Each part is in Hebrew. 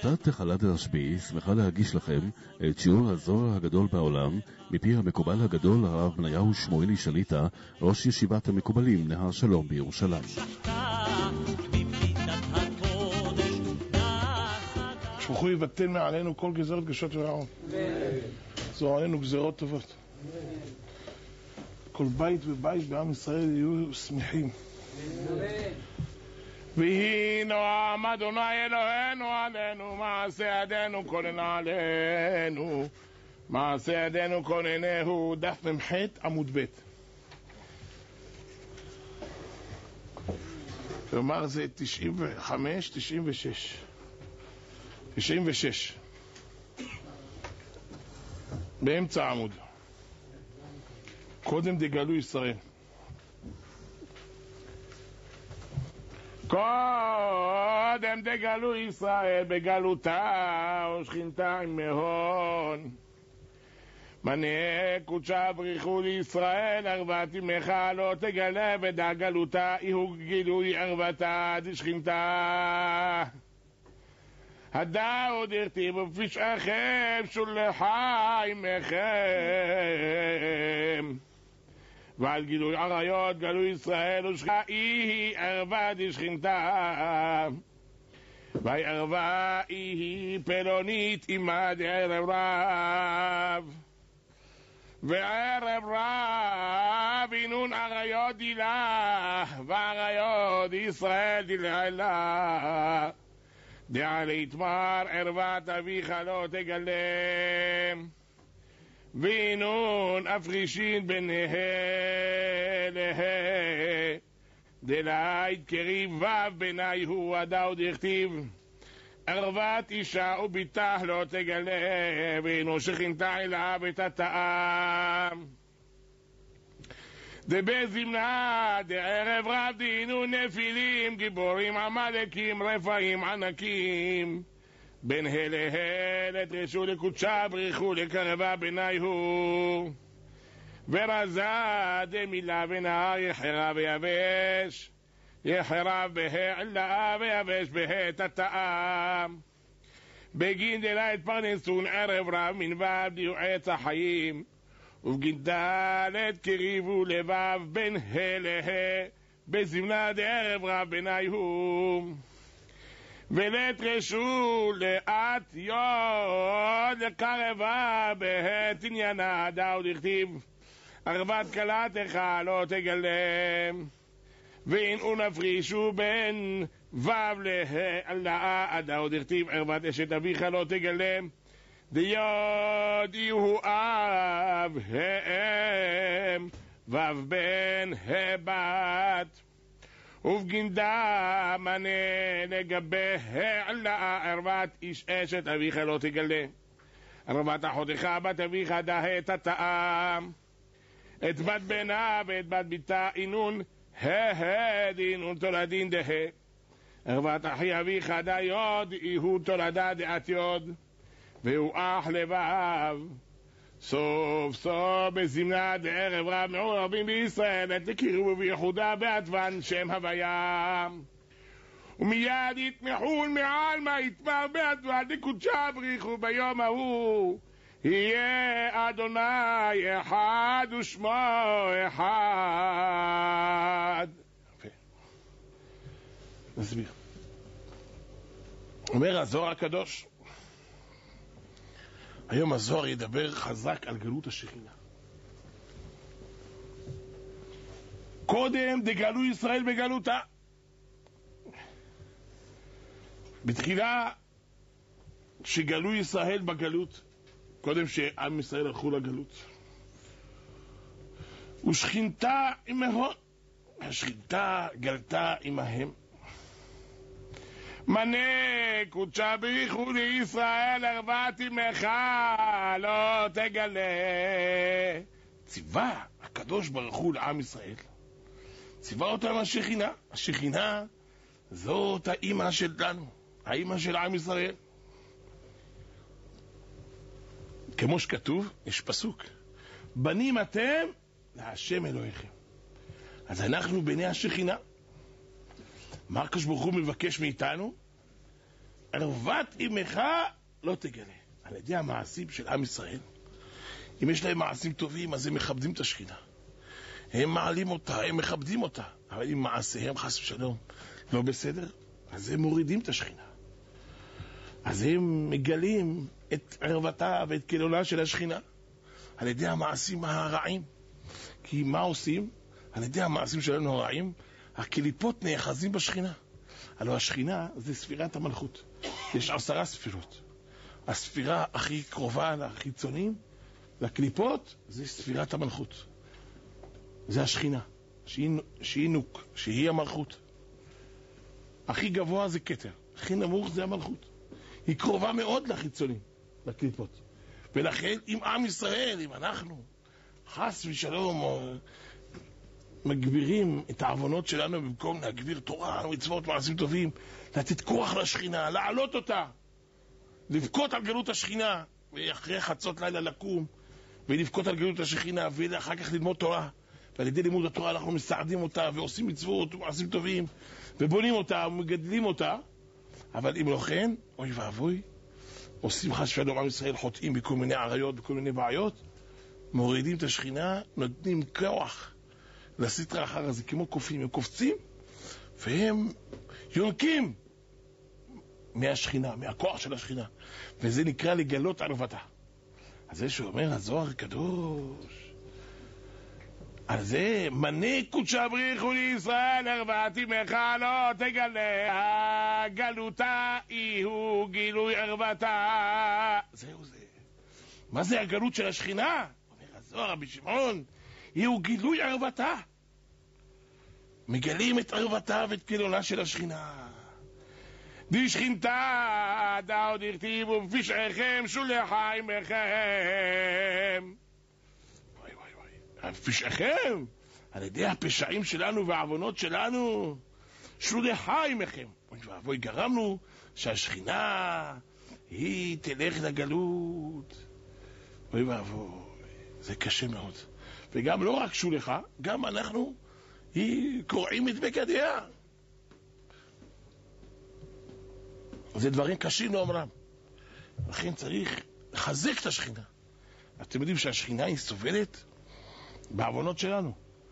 עמותת חלד הרשב"י שמחה להגיש לכם את שיעור הזוהר הגדול בעולם מפי המקובל הגדול הרב בניהו שמואלי שליטה, ראש ישיבת המקובלים נהר שלום בירושלים. שברוך הוא יבטל מעלינו כל גזרות קשות ורעות. זו עלינו גזרות טובות. כל בית ובית בעם ישראל יהיו שמחים. ויהי נועם אדוני אלוהינו עלינו, מעשה ידינו כונן עלינו, מעשה ידינו כוננהו. דף מ"ח עמוד ב'. כלומר זה 95, 96 96 באמצע העמוד. קודם דגלו ישראל. קודם דגלו ישראל בגלותה ושכינתה עם מהון. מנה קודשה בריחו לישראל ערבת עמך לא תגלה בדגלותה איהו גילוי ערבתה דשכינתה. הדאו דרטיב ופשעכם שולחה עמכם. ועל גילוי עריות גלו ישראל ושכה היא ערבה דשכינתה. והיא ערבה היא פלונית עמה דערב רב. וערב רב אינון עריות דילה ועריות ישראל דיללה. דעה להתמר ערבת אביך לא תגלם. ואינון אפרישין ביניהם להה דלעית קריב וו ביני הוא הדאו דכתיב ערבת אישה וביתה לא תגלה. ואינו שכינתה אלה בתתאם דבזמנה דערב רב דינו נפילים גיבורים עמלקים רפאים ענקים. בין הלהלת רשו לקודשה בריחו לקרבה ביני הוא. ורזה דמילה ונהר יחרה ויבש יחרה בהעלה ויבש בהתתאם. בגין דלה התפרנסון ערב רב מנבב דיו עץ החיים. ובגין דלת קריבו לבב בין הלהה בזמנה דערב רב ביני הוא. ולת רשו לאט יוד לקרבה בהת עניינה דאו דכתיב ערבת קלתך לא תגלם. ואין נפרישו בין וו להעלה דאו דכתיב ערבת אשת אביך לא תגלם. דיוד יהו אב הם וו בן הבת. ובגינדה מנה לגבי העלה ערבת איש אשת אביך לא תגלה. ערבת אחותך בת אביך דה תתאם. את בת בנה ואת בת ביתה אינון דינון תולדין דה. ערבת אחי אביך דה יוד איהו תולדה דעת יוד. והוא אח לבב. סוף סוף בזמנה דערב רב מעורבים בישראל תכירו ביחודה בעדוון שם הוויה. ומיד יתמחון מעל מה יתמר בעדוון דקודשה בריחו ביום ההוא. יהיה אדוני אחד ושמו אחד. נסביר. אומר הזוהר הקדוש, היום הזוהר ידבר חזק על גלות השכינה. קודם דגלו ישראל בגלותה. בתחילה שגלו ישראל בגלות, קודם שעם ישראל הלכו לגלות, ושכינתה עמהם, השכינתה גלתה עמהם. מנה קודשה בריחו לישראל ערבת עמך לא תגלה. ציווה הקדוש ברוך הוא לעם ישראל, ציווה אותם השכינה. השכינה זאת האמא שלנו, האמא של עם ישראל. כמו שכתוב, יש פסוק, בנים אתם להשם אלוהיכם. אז אנחנו בני השכינה. מה הקדוש ברוך הוא מבקש מאיתנו? ערוות אמך לא תגלה. על ידי המעשים של עם ישראל, אם יש להם מעשים טובים, אז הם מכבדים את השכינה. הם מעלים אותה, הם מכבדים אותה. אבל אם מעשיהם חס ושלום לא בסדר, אז הם מורידים את השכינה. אז הם מגלים את ערוותה ואת כלולה של השכינה על ידי המעשים הרעים. כי מה עושים? על ידי המעשים שלנו הרעים, הקליפות נאחזים בשכינה. הלוא השכינה זה ספירת המלכות. יש 10 ספירות. הספירה הכי קרובה לחיצונים, לקליפות, זה ספירת המלכות. זה השכינה, שהיא נוק, שהיא המלכות. הכי גבוה זה כתר, הכי נמוך זה המלכות. היא קרובה מאוד לחיצונים, לקליפות. ולכן, אם עם ישראל, אם אנחנו, חס ושלום, מגבירים את העוונות שלנו במקום להגביר תורה ומצוות מעשים טובים, לתת כוח לשכינה, לעלות אותה, לבכות על גלות השכינה, ואחרי חצות לילה לקום, ולבכות על גלות השכינה, ואחר כך ללמוד תורה. ועל ידי לימוד התורה אנחנו מסעדים אותה, ועושים מצוות ומעשים טובים, ובונים אותה ומגדלים אותה. אבל אם לא כן, אוי ואבוי, עושים חס ושלום עם ישראל, חוטאים בכל מיני עריות, בכל מיני בעיות, מורידים את השכינה, נותנים כוח לסטרה אחר הזה, כמו קופים, הם קופצים, והם יונקים מהשכינה, מהכוח של השכינה, וזה נקרא לגלות ערוותה. אז זה שאומר הזוהר הקדוש, על זה מנה קודשה בריחו לישראל, ערוות אמך לא תגלה, גלותה הוא גילוי ערוותה. זהו זה. מה זה הגלות של השכינה? אומר הזוהר רבי שמעון, הוא גילוי ערוותה. מגלים את ערוותה ואת כלולה של השכינה. די שכינתה דאו דכתיבו בפשעיכם שולחה עמכם. וואי וואי וואי, בפשעיכם, על ידי הפשעים שלנו והעוונות שלנו, שולחה עמכם. ואבוי, גרמנו שהשכינה היא תלך לגלות. וואי ואבוי, זה קשה מאוד. וגם לא רק שולחה, גם אנחנו היא קוראים את בגדיה. זה דברים קשים לאומרם. לכן צריך לחזק את השכינה. אתם יודעים שהשכינה היא סובלת בעוונות שלנו.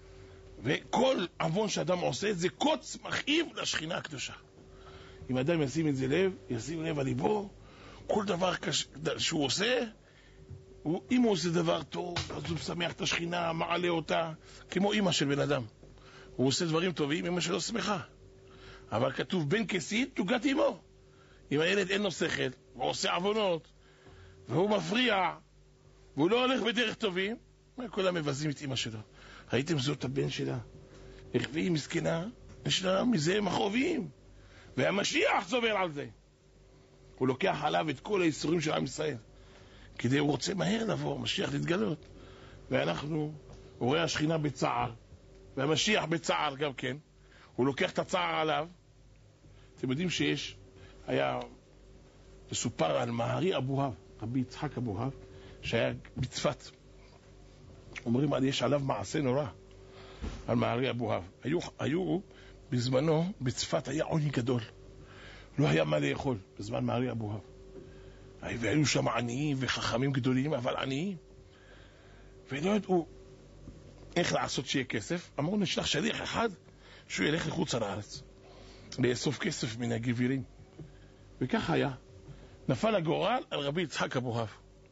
וכל עוון שאדם עושה זה קוץ מכאיב לשכינה הקדושה. אם אדם ישים את זה לב, ישים לב על ליבו, כל דבר שהוא עושה, אם הוא עושה דבר טוב, אז הוא משמח את השכינה, מעלה אותה, כמו אמא של בן אדם. הוא עושה דברים טובים, אמא שלו שמחה. אבל כתוב בן כסית תוגת אמו. אם הילד אין לו שכל, והוא עושה עוונות, והוא מפריע, והוא לא הולך בדרך טובים, כולם מבזים את אמא שלו. ראיתם זאת הבן שלה? איך והיא מסכנה, יש לה מזה מחרובים. והמשיח סובר על זה. הוא לוקח עליו את כל האיסורים של עם ישראל. כדי הוא רוצה מהר לבוא, המשיח להתגלות. ואנחנו, הוא רואה השכינה בצער, והמשיח בצער גם כן. הוא לוקח את הצער עליו. אתם יודעים שיש, היה מסופר על מהרי אבוהב, רבי יצחק אבוהב, שהיה בצפת. אומרים, יש עליו מעשה נורא, על מהרי אבוהב. היו בזמנו, בצפת היה עוני גדול. לא היה מה לאכול בזמן מהרי אבוהב. והיו שם עניים וחכמים גדולים, אבל עניים. ולא ידעו איך לעשות שיהיה כסף. אמרו, נשלח שליח אחד שהוא ילך לחוץ על הארץ, לאסוף כסף מן הגבירים. וכך היה. נפל הגורל על רבי יצחק אבוהב.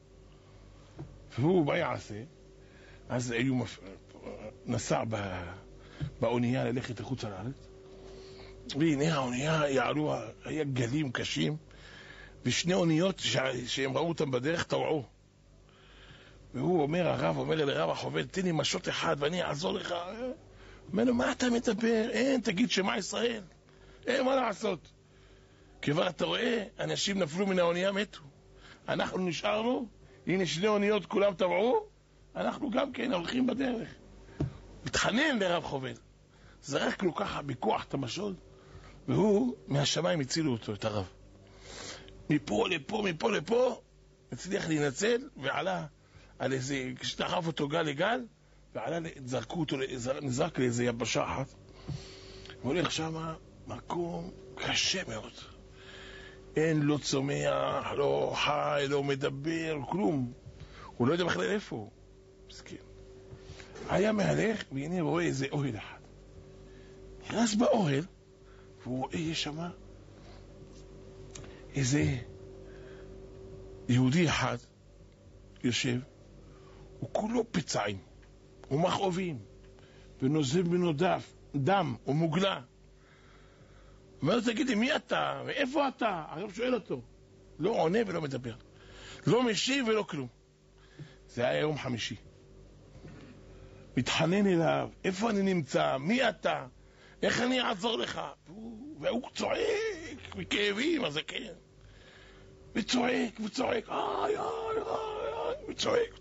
והוא מה יעשה? אז נסע באונייה ללכת לחוץ על הארץ. והנה האונייה יעלו, היה גלים קשים, ושני אוניות שהם ראו אותם בדרך טבעו. והוא אומר, הרב אומר אל הרב החובל, תן לי משות אחד ואני אעזור לך. אומר לו, מה אתה מדבר? אין, תגיד שמה ישראל. אין מה לעשות. כבר אתה רואה, אנשים נפלו מן האונייה, מתו. אנחנו נשארנו, הנה שני אוניות כולם טבעו, אנחנו גם כן הולכים בדרך. מתחנן לרב חובל. זרק לו ככה בכוח את המשול, והוא מהשמיים הצילו אותו, את הרב. מפה לפה, מפה לפה, הצליח להינצל, ועלה על איזה, כשדחף אותו גל לגל, ועלה, זרקו אותו, נזרק לאיזה יבשה אחת. והולך שם מקום קשה מאוד. אין לו צומח, לא חי, לא מדבר, כלום. הוא לא יודע בכלל איפה הוא. מסכים. היה מהלך, והנה רואה איזה אוהל אחד. נכנס באוהל, והוא רואה יש שם איזה יהודי אחד יושב, הוא כולו פצעים, ומכאובים, ונוזל ממנו דם, ומוגלה. אומר לו, תגידי, מי אתה? ואיפה אתה? הרב שואל אותו. לא עונה ולא מדבר. לא משיב ולא כלום. זה היה יום חמישי. מתחנן אליו, איפה אני נמצא? מי אתה? איך אני אעזור לך? והוא צועק מכאבים, אז זה כן. וצועק, וצועק.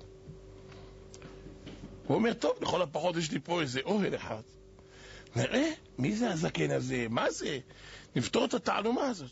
הוא אומר, טוב, לכל הפחות יש לי פה איזה אוהל אחד. נראה, מי זה הזקן הזה? מה זה? נפתור את התעלומה הזאת.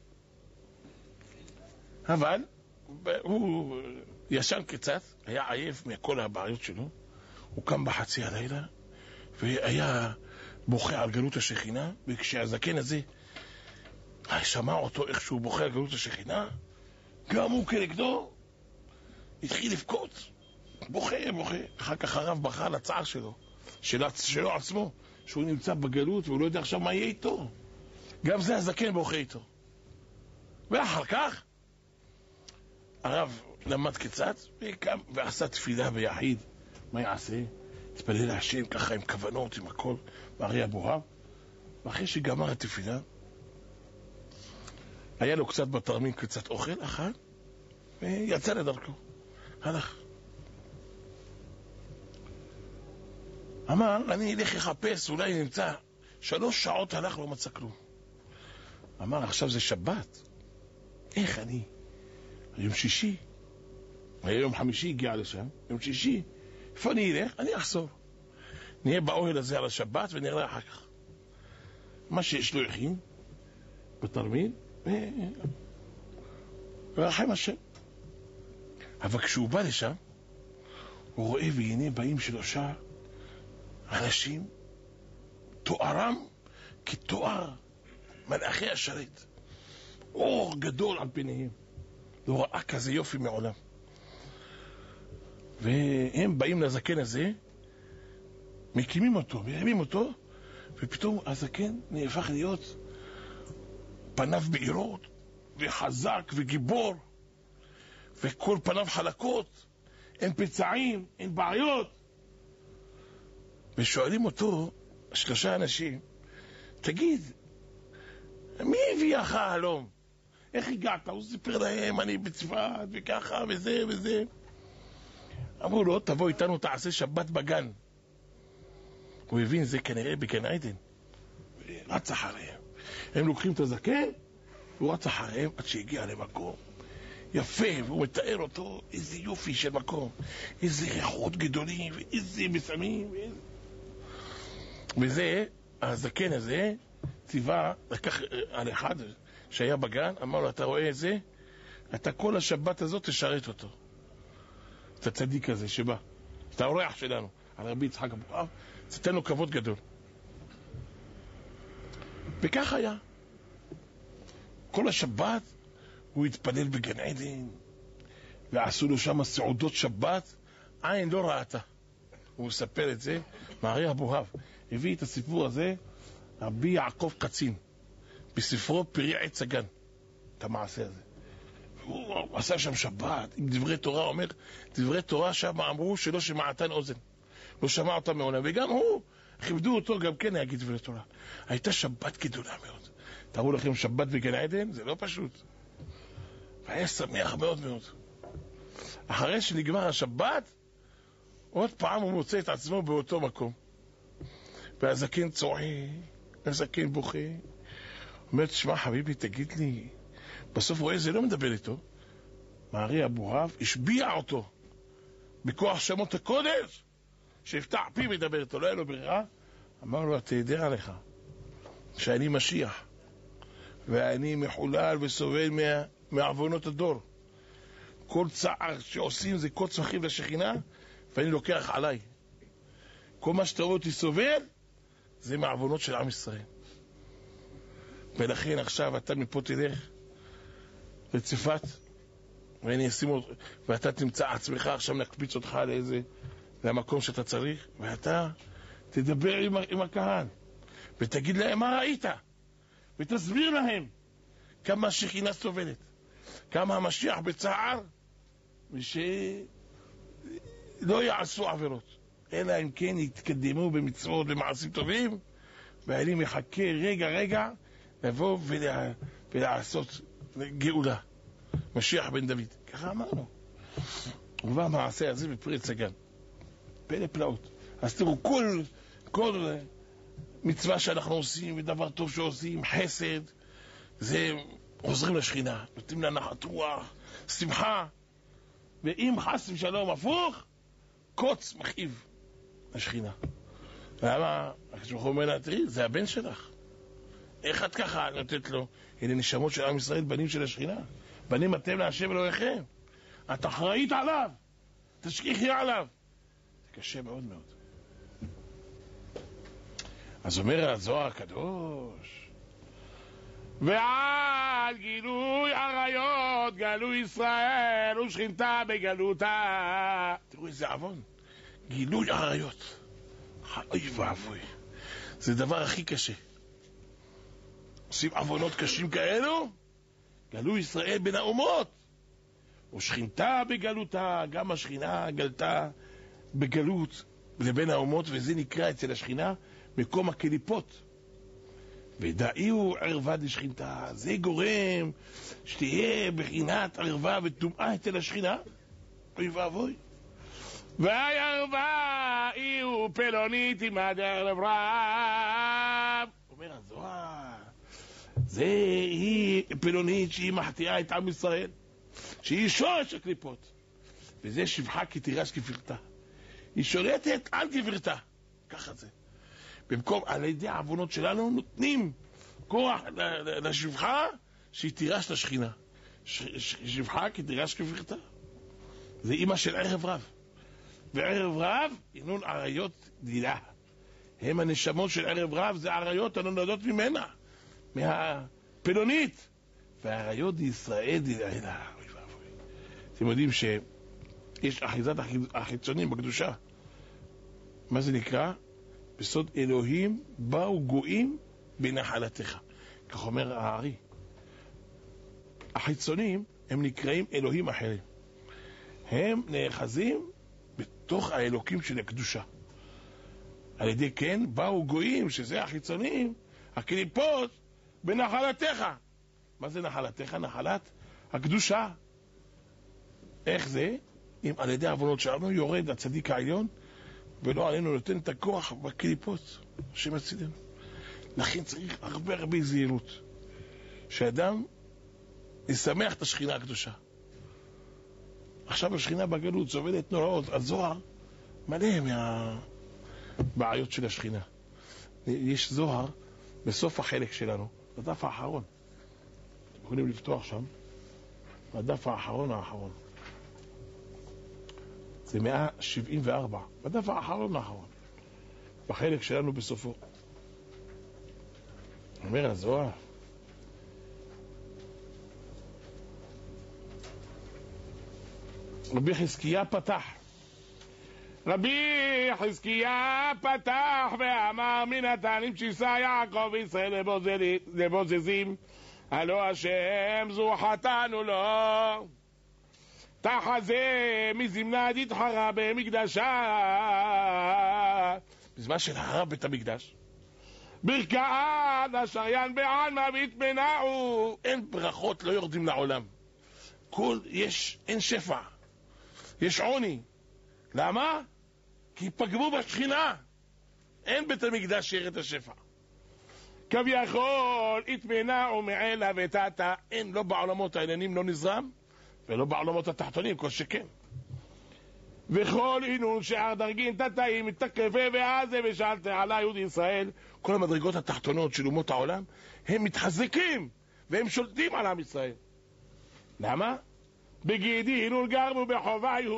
אבל הוא ישן קצת, היה עייף מכל הבעיות שלו. הוא קם בחצי הלילה, והיה בוכה על גלות השכינה, וכשהזקן הזה שמע אותו איך שהוא בוכה על גלות השכינה, גם הוא כנגדו התחיל לבכות. בוכה. אחר כך הרב בכה על הצער שלו עצמו, שהוא נמצא בגלות והוא לא יודע עכשיו מה יהיה איתו. גם זה הזקן בוכה איתו. ואחר כך הרב למד קצת וקם ועשה תפילה ביחיד. מה יעשה? התפלל להשם ככה עם כוונות, עם הכל, מארי אבוהב. ואחרי שגמר התפילה, היה לו קצת בתרמין, קצת אוכל, אכל, ויצא לדרכו. הלך. אמר, אני אלך לחפש, אולי נמצא. 3 שעות הלך, לא מצא כלום. אמר, עכשיו זה שבת. איך אני? יום שישי. היה יום חמישי, הגיע לשם. יום שישי. איפה אני אלך? אני אחזור. נהיה באוהל הזה על השבת ונראה אחר כך. מה שיש לו יכין, בתרמין, ורחם השם. אבל כשהוא בא לשם, הוא רואה והנה באים 3 אנשים, תוארם כתואר מלאכי השרת. אור גדול על פניהם. לא ראה כזה יופי מעולם. והם באים לזקן הזה, מקימים אותו, מרימים אותו, ופתאום הזקן נהפך להיות פניו בעירות, וחזק וגיבור, וכל פניו חלקות, אין פצעים, אין בעיות. ושואלים אותו 3 אנשים, תגיד, מי הביאך הלום? איך הגעת? הוא סיפר להם, אני בצפת, וככה, וזה. אמרו לו, תבוא איתנו, תעשה שבת בגן. הוא הבין, זה כנראה בגן עדן. ורץ אחריהם. הם לוקחים את הזקן, והוא רץ אחריהם עד שהגיע למקום יפה, והוא מתאר אותו, איזה יופי של מקום, איזה ריחות גדולים, ואיזה מסמים, וזה, הזקן הזה, ציווה, לקח על אחד שהיה בגן, אמר לו, אתה רואה את זה? אתה כל השבת הזאת תשרת אותו. את הצדיק הזה שבא, את האורח שלנו, על רבי יצחק אבוהב, תתן לו כבוד גדול. וכך היה. כל השבת הוא התפלל בגן עדן, ועשו לו שם סעודות שבת, עין לא ראתה. הוא מספר את זה, מארי אבוהב הביא את הסיפור הזה, רבי יעקב קצין, בספרו פרי עץ הגן, את המעשה הזה. הוא עשה שם שבת עם דברי תורה, אומר, דברי תורה שם אמרו שלא שמעתן אוזן, לא שמע אותם מעולם, וגם הוא, כיבדו אותו גם כן להגיד דברי תורה. הייתה שבת גדולה מאוד. תראו לכם שבת בגן עדן, זה לא פשוט. והיה שמח מאוד מאוד. אחרי שנגמר השבת, עוד פעם הוא מוצא את עצמו באותו מקום. והזקן צועק, הזקן בוכה. אומר, תשמע חביבי, תגיד לי, בסוף רואה זה לא מדבר איתו. מארי אבוהב השביע אותו בכוח שמות הקודש, שיפתח פי מדבר איתו, לא היה לו ברירה. אמר לו, אתה יודע לך שאני משיח, ואני מחולל וסובל מעוונות הדור. כל צער שעושים זה קוץ מחיב לשכינה, ואני לוקח עליי. כל מה שאתה רואה אותי סובל, זה מעוונות של עם ישראל. ולכן עכשיו אתה מפה תלך, לצפת, ואני אשים אותך, ואתה תמצא עצמך, עכשיו נקפיץ אותך למקום שאתה צריך, ואתה תדבר עם הקהל, ותגיד להם מה ראית, ותסביר להם כמה השכינה סובלת, כמה המשיח בצער, ושלא יעשו עבירות, אלא אם כן יתקדמו במצוות ומעשים טובים, ואני מחכה רגע לבוא ולעשות גאולה, משיח בן דוד. ככה אמרנו. ובא המעשה הזה בפרץ הגן, פלא פלאות. אז תראו, כל מצווה שאנחנו עושים ודבר טוב שעושים, חסד, זה עוזרים לשכינה, נותנים לה נחת רוח, שמחה. ואם חס ושלום הפוך, קוץ מכאיב לשכינה. למה? כשאנחנו אומרים לה, תראי, זה הבן שלך, איך את ככה נותנת לו? אלה נשמות של עם ישראל, בנים של השכינה, בנים אתם להשם אלוהיכם, את אחראית עליו, תשגיחי עליו. זה קשה מאוד מאוד. אז אומר הזוהר הקדוש, ועל גילוי עריות גלו ישראל ושכינתה בגלותה. תראו איזה עוון, גילוי עריות, אוי ואבוי, זה דבר הכי קשה. עושים עוונות קשים כאלו, גלו ישראל בין האומות ושכינתה בגלותה. גם השכינה גלתה בגלות לבין האומות, וזה נקרא אצל השכינה מקום הקליפות. ודאיהו ערווה דשכינתה, זה גורם שתהיה בחינת ערווה וטומאה אצל השכינה. אוי ואבוי. והערווה היא פלונית עמד ערב רב. אומר הזוהר, זה היא פלונית שהיא מחטיאה את עם ישראל, שהיא שורש הקליפות, וזה שבחה כי תירש כפרתה, היא שולטת על כפרתה. ככה זה. במקום, על ידי העוונות שלנו נותנים כוח לשבחה שהיא תירש לשכינה. שבחה כי תירש כפרתה, זה אימא של ערב רב, וערב רב ינון עריות דילה, הם הנשמות של ערב רב, זה עריות הנולדות ממנה, מהפלונית, והעריות ישראל דילה. אתם יודעים שיש אחיזת החיצונים בקדושה, מה זה נקרא? בסוד אלוהים באו גויים בנחלתך, כך אומר הארי. החיצונים הם נקראים אלוהים אחרים, הם נאחזים בתוך האלוקים של הקדושה. על ידי כן באו גויים, שזה החיצונים, הקליפות, בנחלתך. מה זה נחלתך? נחלת הקדושה. איך זה? אם על ידי העוונות שלנו יורד הצדיק העליון, ולא עלינו נותן את הכוח בקליפות שמצידנו. לכן צריך הרבה זהירות, שאדם ישמח את השכינה הקדושה. עכשיו השכינה בגלות סובלת נוראות, הזוהר מלא מהבעיות של השכינה. יש זוהר בסוף החלק שלנו, בדף האחרון, אתם יכולים לפתוח שם, בדף האחרון, זה 174, בדף האחרון, בחלק שלנו בסופו. אומר הזוהר, רבי חזקיה פתח ואמר, מן התנים שיסה יעקב וישראל לבוזזים, הלא השם זו חטאנו לו, תחזה מזמנה דתחרה במקדשה, בזמן של הרב בית המקדש, ברכאת השריין בעלמא והתמנעו. אין ברכות, לא יורדים לעולם, אין שפע, יש עוני. למה? כי פגמו בשכינה, אין בית המקדש שירת השפע. כביכול התמנעו מעלה ותתה, אין, לא בעולמות העליונים לא נזרם, ולא בעולמות התחתונים כל שכן. וכל אינון שער דרגין תתאים מתקפה ועזה ושאלת עלי יהודי ישראל, כל המדרגות התחתונות של אומות העולם הם מתחזקים והם שולטים על עם ישראל. למה? בגידי אינון גרמו בחוביו,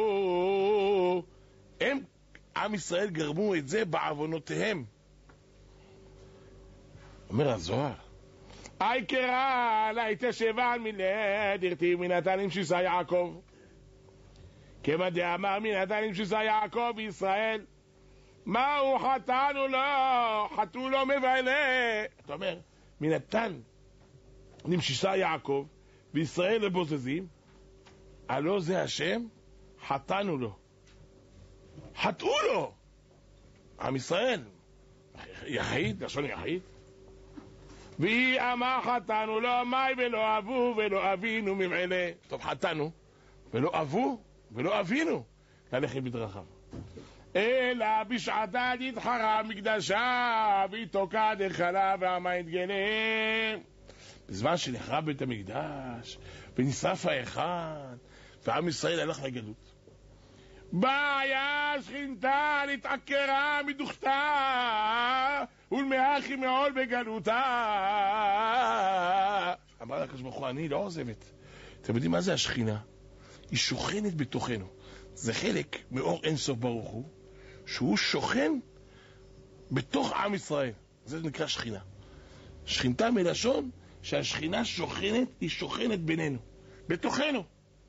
הם עם ישראל גרמו את זה בעוונותיהם. אומר הזוהר, אי קרא לה תשבן מלד הרטיב מנתן עם שיסה יעקב כמה דאמר מנתן עם שיסה יעקב בישראל מהו חתנו לו חתו לו מבעלה. אתה אומר מנתן עם שיסה יעקב בישראל לבוזזים הלא זה השם חתנו לו חתאו לו עם ישראל יחיד, לשון יחיד והיא אמר חתנו לא אמי ולא אבו ולא אבינו ממעלה. טוב חתנו ולא אבו ולא אבינו ללכת בדרכיו אלא בשעתה תתחרה מקדשה ויתוקע דחלה והמה יתגלה. בזמן שנחרב בית המקדש ונשרף האחד ועם ישראל הלך לגלות באה שכינתה להתעקרה מדוכתה ולמאחי מעול בגלותה. אמר הקדוש ברוך הוא אני לא עוזבת. אתם יודעים מה זה השכינה? היא שוכנת בתוכנו. זה חלק מאור אינסוף ברוך הוא שהוא שוכן בתוך עם ישראל. זה נקרא שכינה. שכינתה מלשון שהשכינה שוכנת, היא שוכנת בינינו, בתוכנו.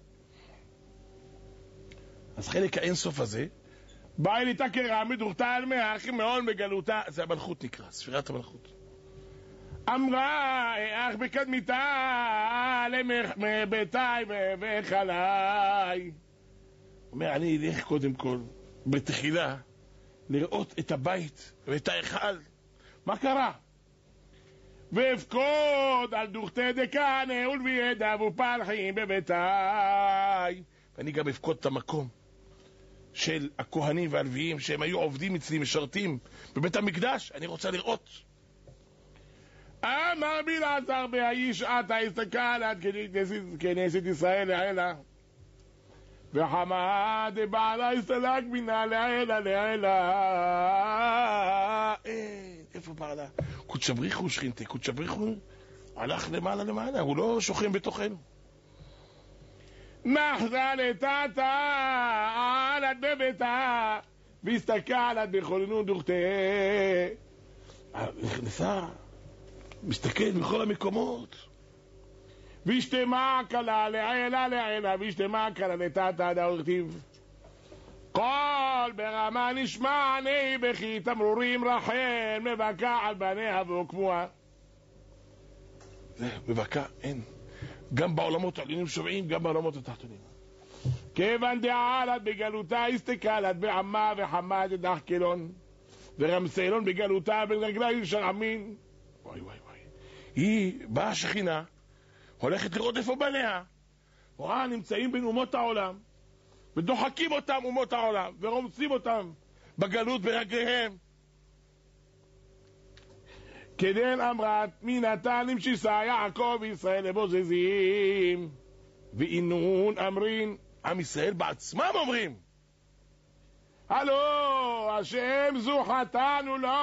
אז חלק האינסוף הזה באה להתעקרה מדוכתה על מאחי מעול בגלותה. זה המלכות נקרא, ספירת המלכות. אמרה אך בקדמיתה לביתי וחלי. אומר אני אלך קודם כל בתחילה לראות את הבית ואת ההיכל מה קרה ואפקוד על דוכתי דקנה ולבידה ופלחים בביתי. ואני גם אפקוד את המקום של הכהנים והלוויים שהם היו עובדים אצלי משרתים בבית המקדש. אני רוצה לראות. אמר בלעזר באיש אתה הסתכל עד כנסת ישראל לעילה וחמד בעלה הסתלק בינה לעילה. איפה בעלה? קודש בריחו שכינתה. קודש בריחו הלך למעלה הוא לא שוכן בתוכנו. נחזה לטאטה עלת בביתה והסתכל עלת בכוננות דוכתה. נכנסה מסתכל בכל המקומות וישתמה קלה לעילה וישתמה קלה לטאטה דאורתיב כל ברמה נשמע עני בכי תמרורים רחל מבקע על בניה ועוקבוה. זה מבקע אין גם בעולמות העליונים שומעים גם בעולמות התחתונים. כיוון דעלת בגלותה הסתכלת בעמה וחמד דחקלון ורמסלון בגלותה בין רגליים של עמין. וואי וואי וואי. היא באה שכינה הולכת לראות איפה בניה רואה נמצאים בין אומות העולם ודוחקים אותם אומות העולם ורומסים אותם בגלות ברגליהם. כדן אמרת מי נתן עם שיסה יעקב וישראל לבוזזים ואינון אמרין. עם ישראל בעצמם אומרים הלו השם זו חתנו לו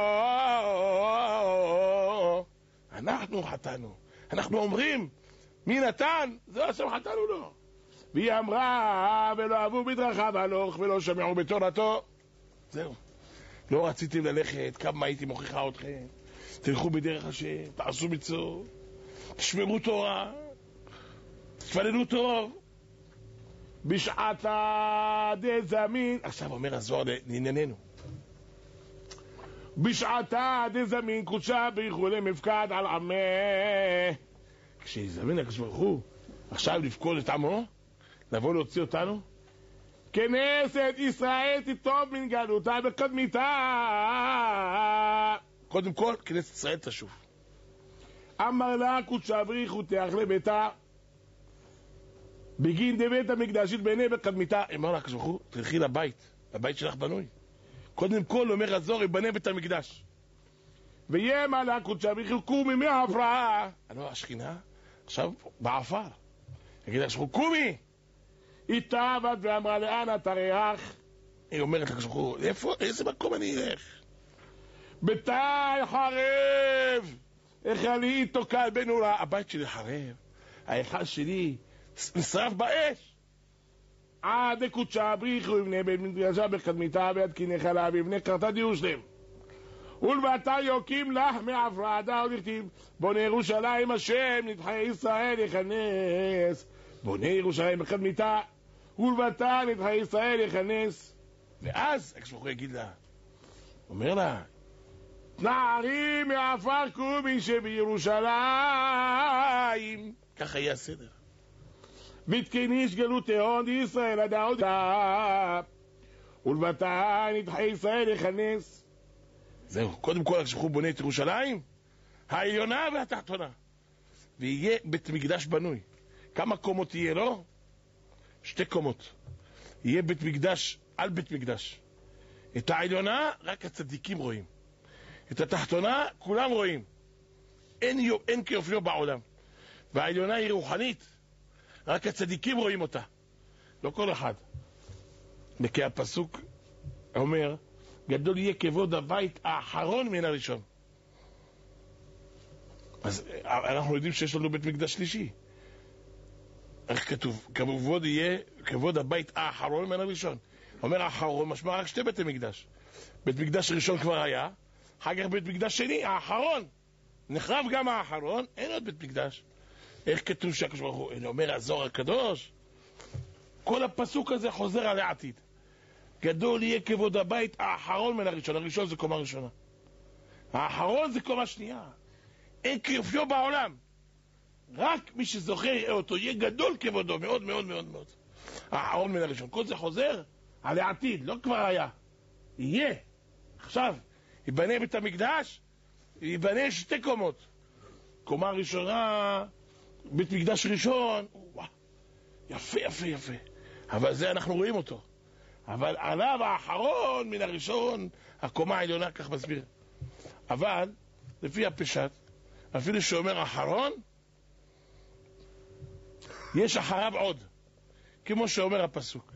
אנחנו חתנו. אנחנו אומרים מי נתן זה השם חתנו לו. והיא אמרה ולא אהבו בדרכיו הלוך ולא שמעו בתורתו. זהו לא רציתם ללכת כמה הייתי מוכיחה אתכם תלכו בדרך השם תעשו מצוות תשמרו תורה תפללו טוב בשעתה דזמין. עכשיו אומר הזוהר לענייננו בשעתה דזמין קודשה בריחו למפקד על עמה. כשיזמין הקדוש ברוך הוא עכשיו לפקוד את עמו לבוא להוציא אותנו כנסת ישראל תטוב מן גלותה בקדמיתה. קודם כל כנסת ישראל תשוב. אמר לה קודשה בריחו תלך לביתה בגין דבית המקדש יתבנה בקדמיתה. אמר לה הקדוש ברוך הוא תלכי לבית שלך בנוי. קודם כל אומר הזוהר יבנה בית המקדש ויאמר לה קודשה בריחו קומי מההפרעה. לא השכינה עכשיו בעפר יגיד לה שקודם קומי איתה עבד ואמרה לאן אתה ריח. היא אומרת לקדוש ברוך הוא איזה מקום אני אלך ביתי חרב היכלי תוקע בנורה. הבית שלי חרב ההיכל שלי נשרף באש. עד קודשה בריחו יבנה בית מקדשה בקדמיתה ויתקין היכלה ויבנה קרתה דיושלם ולבטה יוקים לך מעפרדה, עוד נכתיב, בונה ירושלים השם, נדחי ישראל יכנס. בונה ירושלים בחדמיתה, ולבטה נדחי ישראל יכנס. ואז, הקדוש ברוך הוא יגיד לה, אומר לה, נערי מעפר קומי שבירושלים. ככה יהיה הסדר. בתקניש גלות ההון ישראל עד ההודה, ולבטה נדחי ישראל יכנס. זהו, קודם כל הקדוש ברוך הוא בונה את ירושלים העליונה והתחתונה, ויהיה בית מקדש בנוי. כמה קומות יהיה לו? 2 קומות. יהיה בית מקדש על בית מקדש. את העליונה רק הצדיקים רואים, את התחתונה כולם רואים. אין כאופיו בעולם. והעליונה היא רוחנית, רק הצדיקים רואים אותה, לא כל אחד. וכי הפסוק אומר, גדול יהיה כבוד הבית האחרון מן הראשון. אז אנחנו יודעים שיש לנו בית מקדש שלישי. איך כתוב? כבוד יהיה כבוד הבית האחרון מן הראשון. אומר האחרון משמע רק 2 בתי מקדש. בית מקדש ראשון כבר היה, אחר כך בית מקדש שני, האחרון. נחרב גם האחרון, אין עוד בית מקדש. איך כתוב שהקדוש ברוך הוא, אומר הזוהר הקדוש, כל הפסוק הזה חוזר על העתיד. גדול יהיה כבוד הבית האחרון מן הראשון. הראשון זה קומה ראשונה, האחרון זה קומה שנייה. אין כאופיו בעולם, רק מי שזוכר יראה אותו, יהיה גדול כבודו, מאוד מאוד מאוד מאוד. האחרון מן הראשון. כל זה חוזר על העתיד, לא כבר היה, יהיה. עכשיו ייבנה בית המקדש, ייבנה 2 קומות. קומה ראשונה בית מקדש ראשון, יפה יפה יפה, אבל זה אנחנו רואים אותו. אבל עליו האחרון מן הראשון, הקומה העליונה, כך מסביר. אבל לפי הפשט, אפילו שאומר אחרון, יש אחריו עוד, כמו שאומר הפסוק.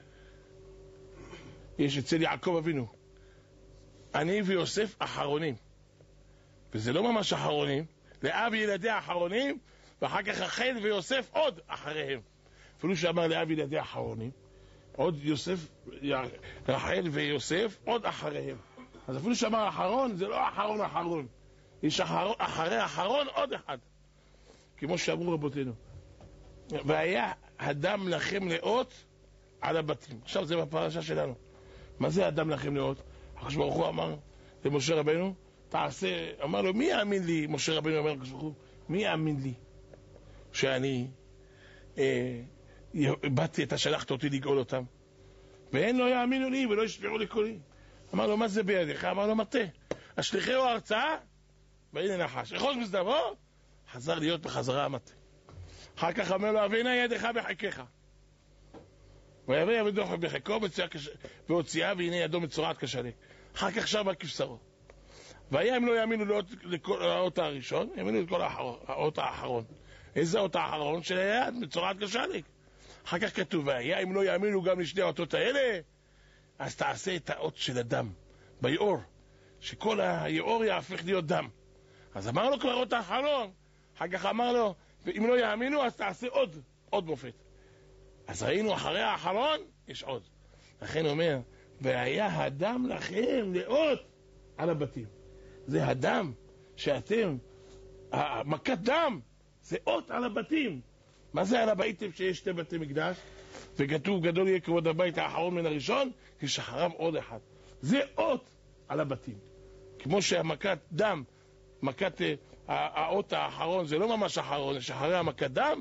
יש אצל יעקב אבינו, אני ויוסף אחרונים, וזה לא ממש אחרונים, לאב ילדי האחרונים, ואחר כך רחל ויוסף עוד אחריהם. אפילו שאמר לאב ילדי האחרונים, עוד יוסף, רחל ויוסף עוד אחריהם. אז אפילו שאמר אחרון, זה לא אחרון, יש אחרי אחרון עוד אחד, כמו שאמרו רבותינו. והיה הדם לכם לאות על הבתים. עכשיו זה בפרשה שלנו. מה זה הדם לכם לאות? הקדוש ברוך הוא אמר למשה רבנו, תעשה, אמר לו, מי יאמין לי? משה רבנו אומר לקדוש ברוך הוא, מי יאמין לי שאני באתי, אתה שלחת אותי לגאול אותם, ואין לא יאמינו לי ולא ישמעו לקולי. אמר לו, מה זה בידיך? אמר לו, מטה, השליחהו הרצאה, והנה נחש, אחוז מזדמו, חזר להיות בחזרה המטה. אחר כך אמר לו, הבינה ידך בחיקך, ויבא ידך בחיקו והוציאה, והנה ידו מצורעת כשלג. אחר כך שמה כבשרו. והיה אם לא יאמינו לאות הראשון, יאמינו לכל האות האחרון. איזה אות האחרון? של היד, מצורעת כשלג. אחר כך כתוב, והיה אם לא יאמינו גם לשני האותות האלה, אז תעשה את האות של הדם ביאור, שכל היאור יהפך להיות דם. אז אמר לו כבר אות האחרון. אחר כך אמר לו, ואם לא יאמינו אז תעשה עוד מופת. אז ראינו אחרי האחרון יש עוד. לכן אומר, והיה הדם לכם לאות על הבתים. זה הדם שאתם, מכת דם, זה אות על הבתים. מה זה על הבתים שיש 2 בתי מקדש? וכתוב גדול יהיה כבוד הבית האחרון מן הראשון, יש אחריו עוד אחד. זה אות על הבתים. כמו שהמכת דם, מכת האות האחרון זה לא ממש אחרון, יש אחרי המכת דם,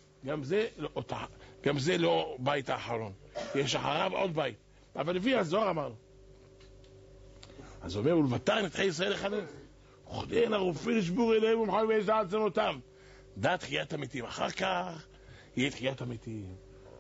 גם זה לא בית האחרון, יש אחריו עוד בית. אבל לפי הזוהר אמרנו, אז אומר, ולבטר נדחי ישראל לכנס, וכדי הרופא לשבור אליהם ומחל וישע עצמותם, דעת תחיית המתים. אחר כך יהיה תחיית המתים.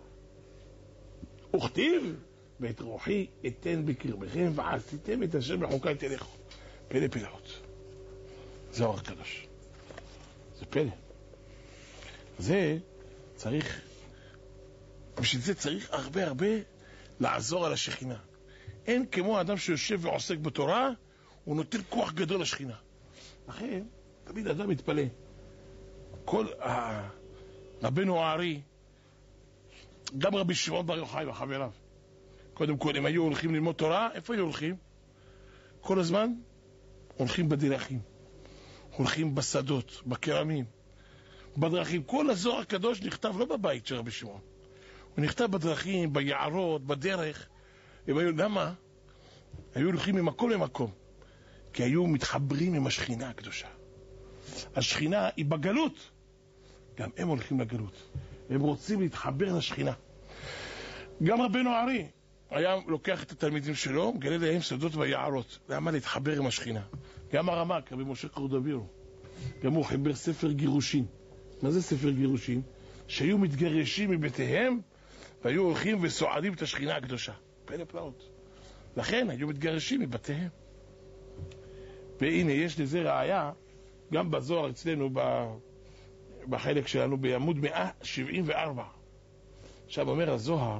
וכתיב, ואת רוחי אתן בקרבכם ועשיתם את השם לחוקי תלכו. פלא פלאות. זוהר הקדוש. זה פלא. זה צריך, בשביל זה צריך הרבה לעזור על השכינה. אין כמו האדם שיושב ועוסק בתורה, הוא נותן כוח גדול לשכינה. לכן, תמיד אדם מתפלא. כל רבנו הארי, גם רבי שמעון בר יוחאי וחבריו, קודם כל, הם היו הולכים ללמוד תורה, איפה היו הולכים? כל הזמן הולכים בדרכים, הולכים בשדות, בקרמים, בדרכים. כל הזוהר הקדוש נכתב לא בבית של רבי שמעון, הוא נכתב בדרכים, ביערות, בדרך. למה? היו הולכים ממקום למקום, כי היו מתחברים עם השכינה הקדושה. השכינה היא בגלות, גם הם הולכים לגלות, הם רוצים להתחבר לשכינה. גם רבנו ארי היה לוקח את התלמידים שלו, מגלה להם סודות ביערות. למה? להתחבר עם השכינה. גם הרמ"ק, רבי משה קורדווירו, גם הוא חיבר ספר גירושין. מה זה ספר גירושין? שהיו מתגרשים מבתיהם והיו הולכים וסועדים את השכינה הקדושה. פלא פלאות. לכן היו מתגרשים מבתיהם. והנה יש לזה ראיה גם בזוהר אצלנו בחלק שלנו בעמוד 174. עכשיו אומר הזוהר,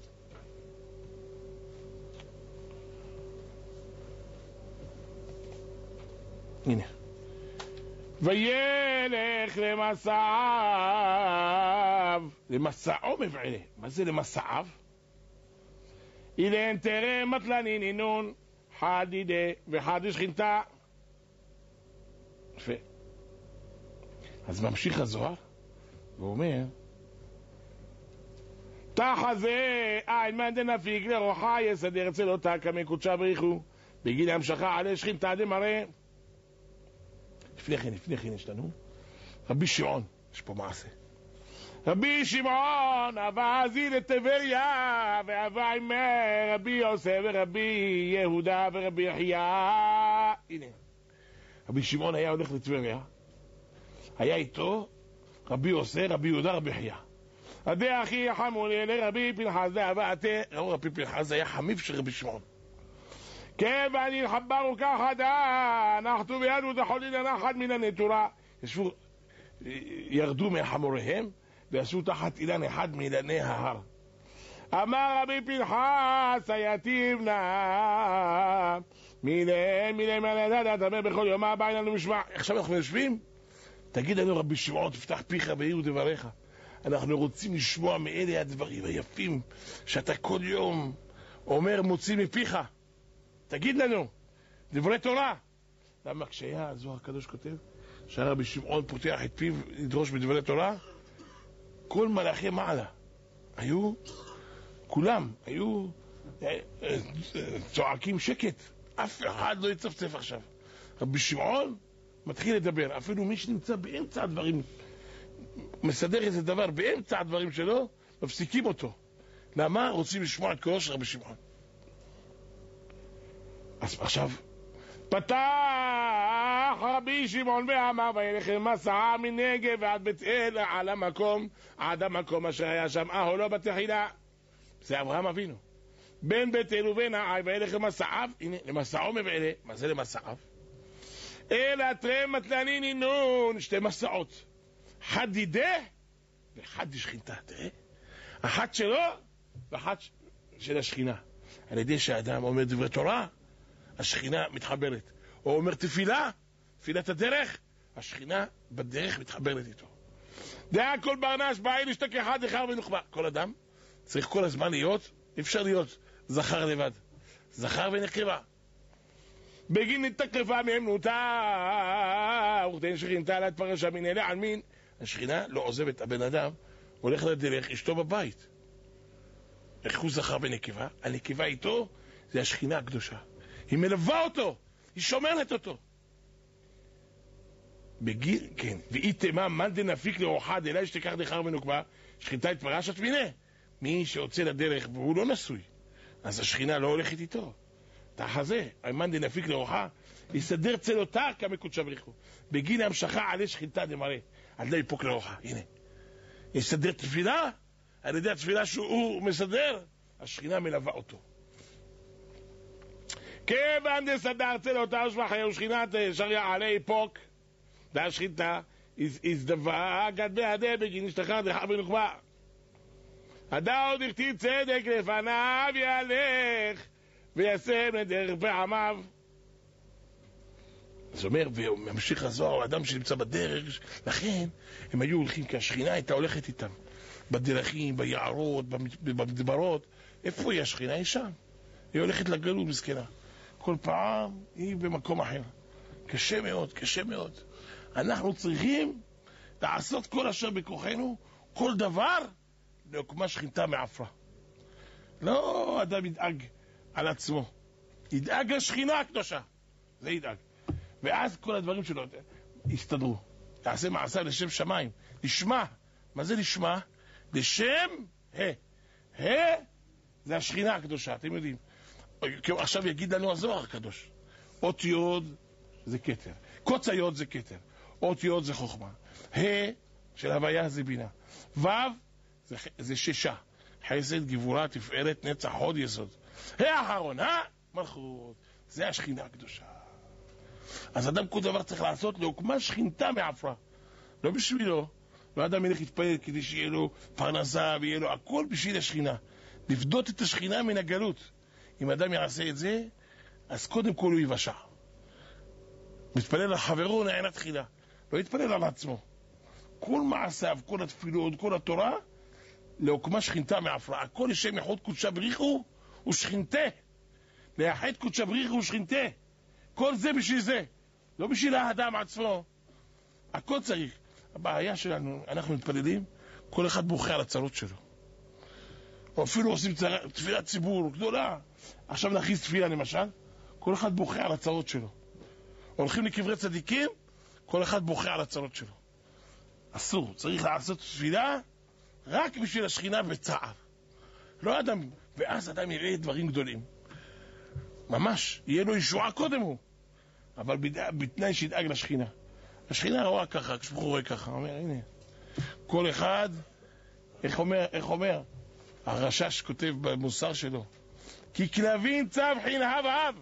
הנה, וילך למסעיו, למסעו מבעלה. מה זה למסעיו? אילן תראה מטלני נינון חדידה וחד שכינתה. יפה. אז ממשיך הזוהר ואומר, תחזה אין מן דנפיק לרוחה יסדר אצל אותה כמי קודשה בריחו בגיל המשכה עלי שכינתה דמראה. לפני כן יש לנו רבי שמעון, יש פה מעשה. רבי שמעון אהבה זיל את טבריה ואהבה עם רבי יוסף ורבי יהודה ורבי יחיה. הנה, רבי שמעון היה הולך לטבריה, היה איתו רבי יוסף, רבי יהודה, רבי יחיה. עדי אחי חמולי לרבי פנחס דאהבה. ראו רבי פנחס היה חמיב של רבי שמעון. כיוון יחברו ככה נחתו בידו דחולין הנחת מן הנטורה. ירדו מהחמוריהם ועשו תחת אילן אחד מאילני ההר. אמר רבי פנחס היתיב נא מילי מלדדת אמר בכל יום הבא אין לנו משמע. עכשיו אנחנו יושבים, תגיד לנו רבי שמעון תפתח פיך ויהיו דבריך. אנחנו רוצים לשמוע מאלה הדברים היפים שאתה כל יום אומר מוציא מפיך. תגיד לנו דברי תורה. למה כשהיה הזוהר הקדוש כותב שהרבי שמעון פותח את פיו לדרוש בדברי תורה, כל מלאכי מעלה היו, כולם היו צועקים שקט, אף אחד לא יצפצף עכשיו. רבי שמעון מתחיל לדבר, אפילו מי שנמצא באמצע הדברים, מסדר איזה דבר באמצע הדברים שלו, מפסיקים אותו. למה? רוצים לשמוע את קולו של רבי שמעון. אז עכשיו פתח רבי שמעון ואמר וילך למסע מנגב ועד בית אל על המקום עד המקום אשר היה שם אהלו בתחילה. זה אברהם אבינו בין בית אל ובין העי וילך למסעיו. הנה למסעו מבעלה. מה זה למסעיו? אלא תראה מטלני נינון, שתי מסעות, חדידה וחד שכינתה. תראה, אחת שלו ואחת של השכינה. על ידי שהאדם אומר דברי תורה השכינה מתחברת, או אומר תפילה, תפילת הדרך, השכינה בדרך מתחברת איתו. דעה כל ברנש בעין ישתק אחד אחר ונוחבא. כל אדם צריך כל הזמן להיות, אפשר להיות זכר לבד, זכר ונקבה. בגין נתקרפה מאמנותה וכתן שכינתה לה את פרשה מן אלה על מין. השכינה לא עוזבת הבן אדם, הולך לדרך, אשתו בבית. איך הוא זכר ונקבה? הנקבה איתו זה השכינה הקדושה, היא מלווה אותו, היא שומרת אותו. בגיל, כן, ואי תמה מן דנפיק לרוחה דלה שתקח דחר ונוקבה, שכינתה את פרשת מינה. מי שיוצא לדרך והוא לא נשוי, אז השכינה לא הולכת איתו. תחזה, מן דנפיק לרוחה, יסדר צלותה כמקודשה בריחו. בגיל המשכה עלי שכינתה דמראה, עד לא יפוק לרוחה. הנה, יסדר תפילה, על ידי התפילה שהוא מסדר, השכינה מלווה אותו. כיוון דסדר צלותה ושבחיה ושכינת שריה עלי פוק והשכינתה הזדווגת בידי בגין השתחרר דחר ונוקבה. הדאו דכתיב צדק לפניו ילך וישם לדרך פעמיו. זאת אומרת, וממשיך הזוהר, האדם שנמצא בדרך, לכן הם היו הולכים, כי השכינה הייתה הולכת איתם בדרכים, ביערות, במדברות. איפה היא השכינה? היא שם, היא הולכת לגלות מסכנה, כל פעם היא במקום אחר. קשה מאוד, קשה מאוד. אנחנו צריכים לעשות כל אשר בכוחנו, כל דבר, לעוקמה שכינתה מעפרה. לא אדם ידאג על עצמו, ידאג לשכינה הקדושה, זה ידאג. ואז כל הדברים שלו יסתדרו. יעשה מעשה לשם שמיים. לשמה. מה זה לשמה? לשם זה השכינה הקדושה, אתם יודעים. עכשיו יגיד לנו הזוהר הקדוש. אות יוד זה כתר. קוץ היוד זה כתר. אות יוד זה חוכמה. של הוויה זה בינה. ו' זה ששה. חסד, גבורה, תפארת, נצח, הוד, יסוד. האחרון, מלכות. זה השכינה הקדושה. אז אדם כל דבר צריך לעשות לעוקמה שכינתה מעפרה. לא בשבילו. לא אדם ילך להתפלל כדי שיהיה לו פרנסה ויהיה לו הכל בשביל השכינה. לפדות את השכינה מן הגלות. אם אדם יעשה את זה, אז קודם כל הוא יבשע. מתפלל על חברו נענה תחילה. לא יתפלל על עצמו. כל מעשיו, כל התפילות, כל התורה, לעוקמה שכינתה מעפרה. הכל לשם יחוד קודשה בריחו ושכינתה. לאחד קודשה בריחו ושכינתה. כל זה בשביל זה. לא בשביל האדם עצמו. הכל צריך. הבעיה שלנו, אנחנו מתפללים, כל אחד בוכה על הצרות שלו. או אפילו עושים תפילת ציבור גדולה. עכשיו נכניס תפילה למשל, כל אחד בוכה על הצרות שלו. הולכים לקברי צדיקים, כל אחד בוכה על הצרות שלו. אסור, צריך לעשות תפילה רק בשביל השכינה בצער. לא אדם, ואז אדם יראה דברים גדולים. ממש, יהיה לו ישועה קודם הוא. אבל בתנאי שידאג לשכינה. השכינה רואה ככה, כשבחור רואה ככה, אומר, הנה, כל אחד, איך אומר? הרשש כותב במוסר שלו, כי כלבים צבחין הב,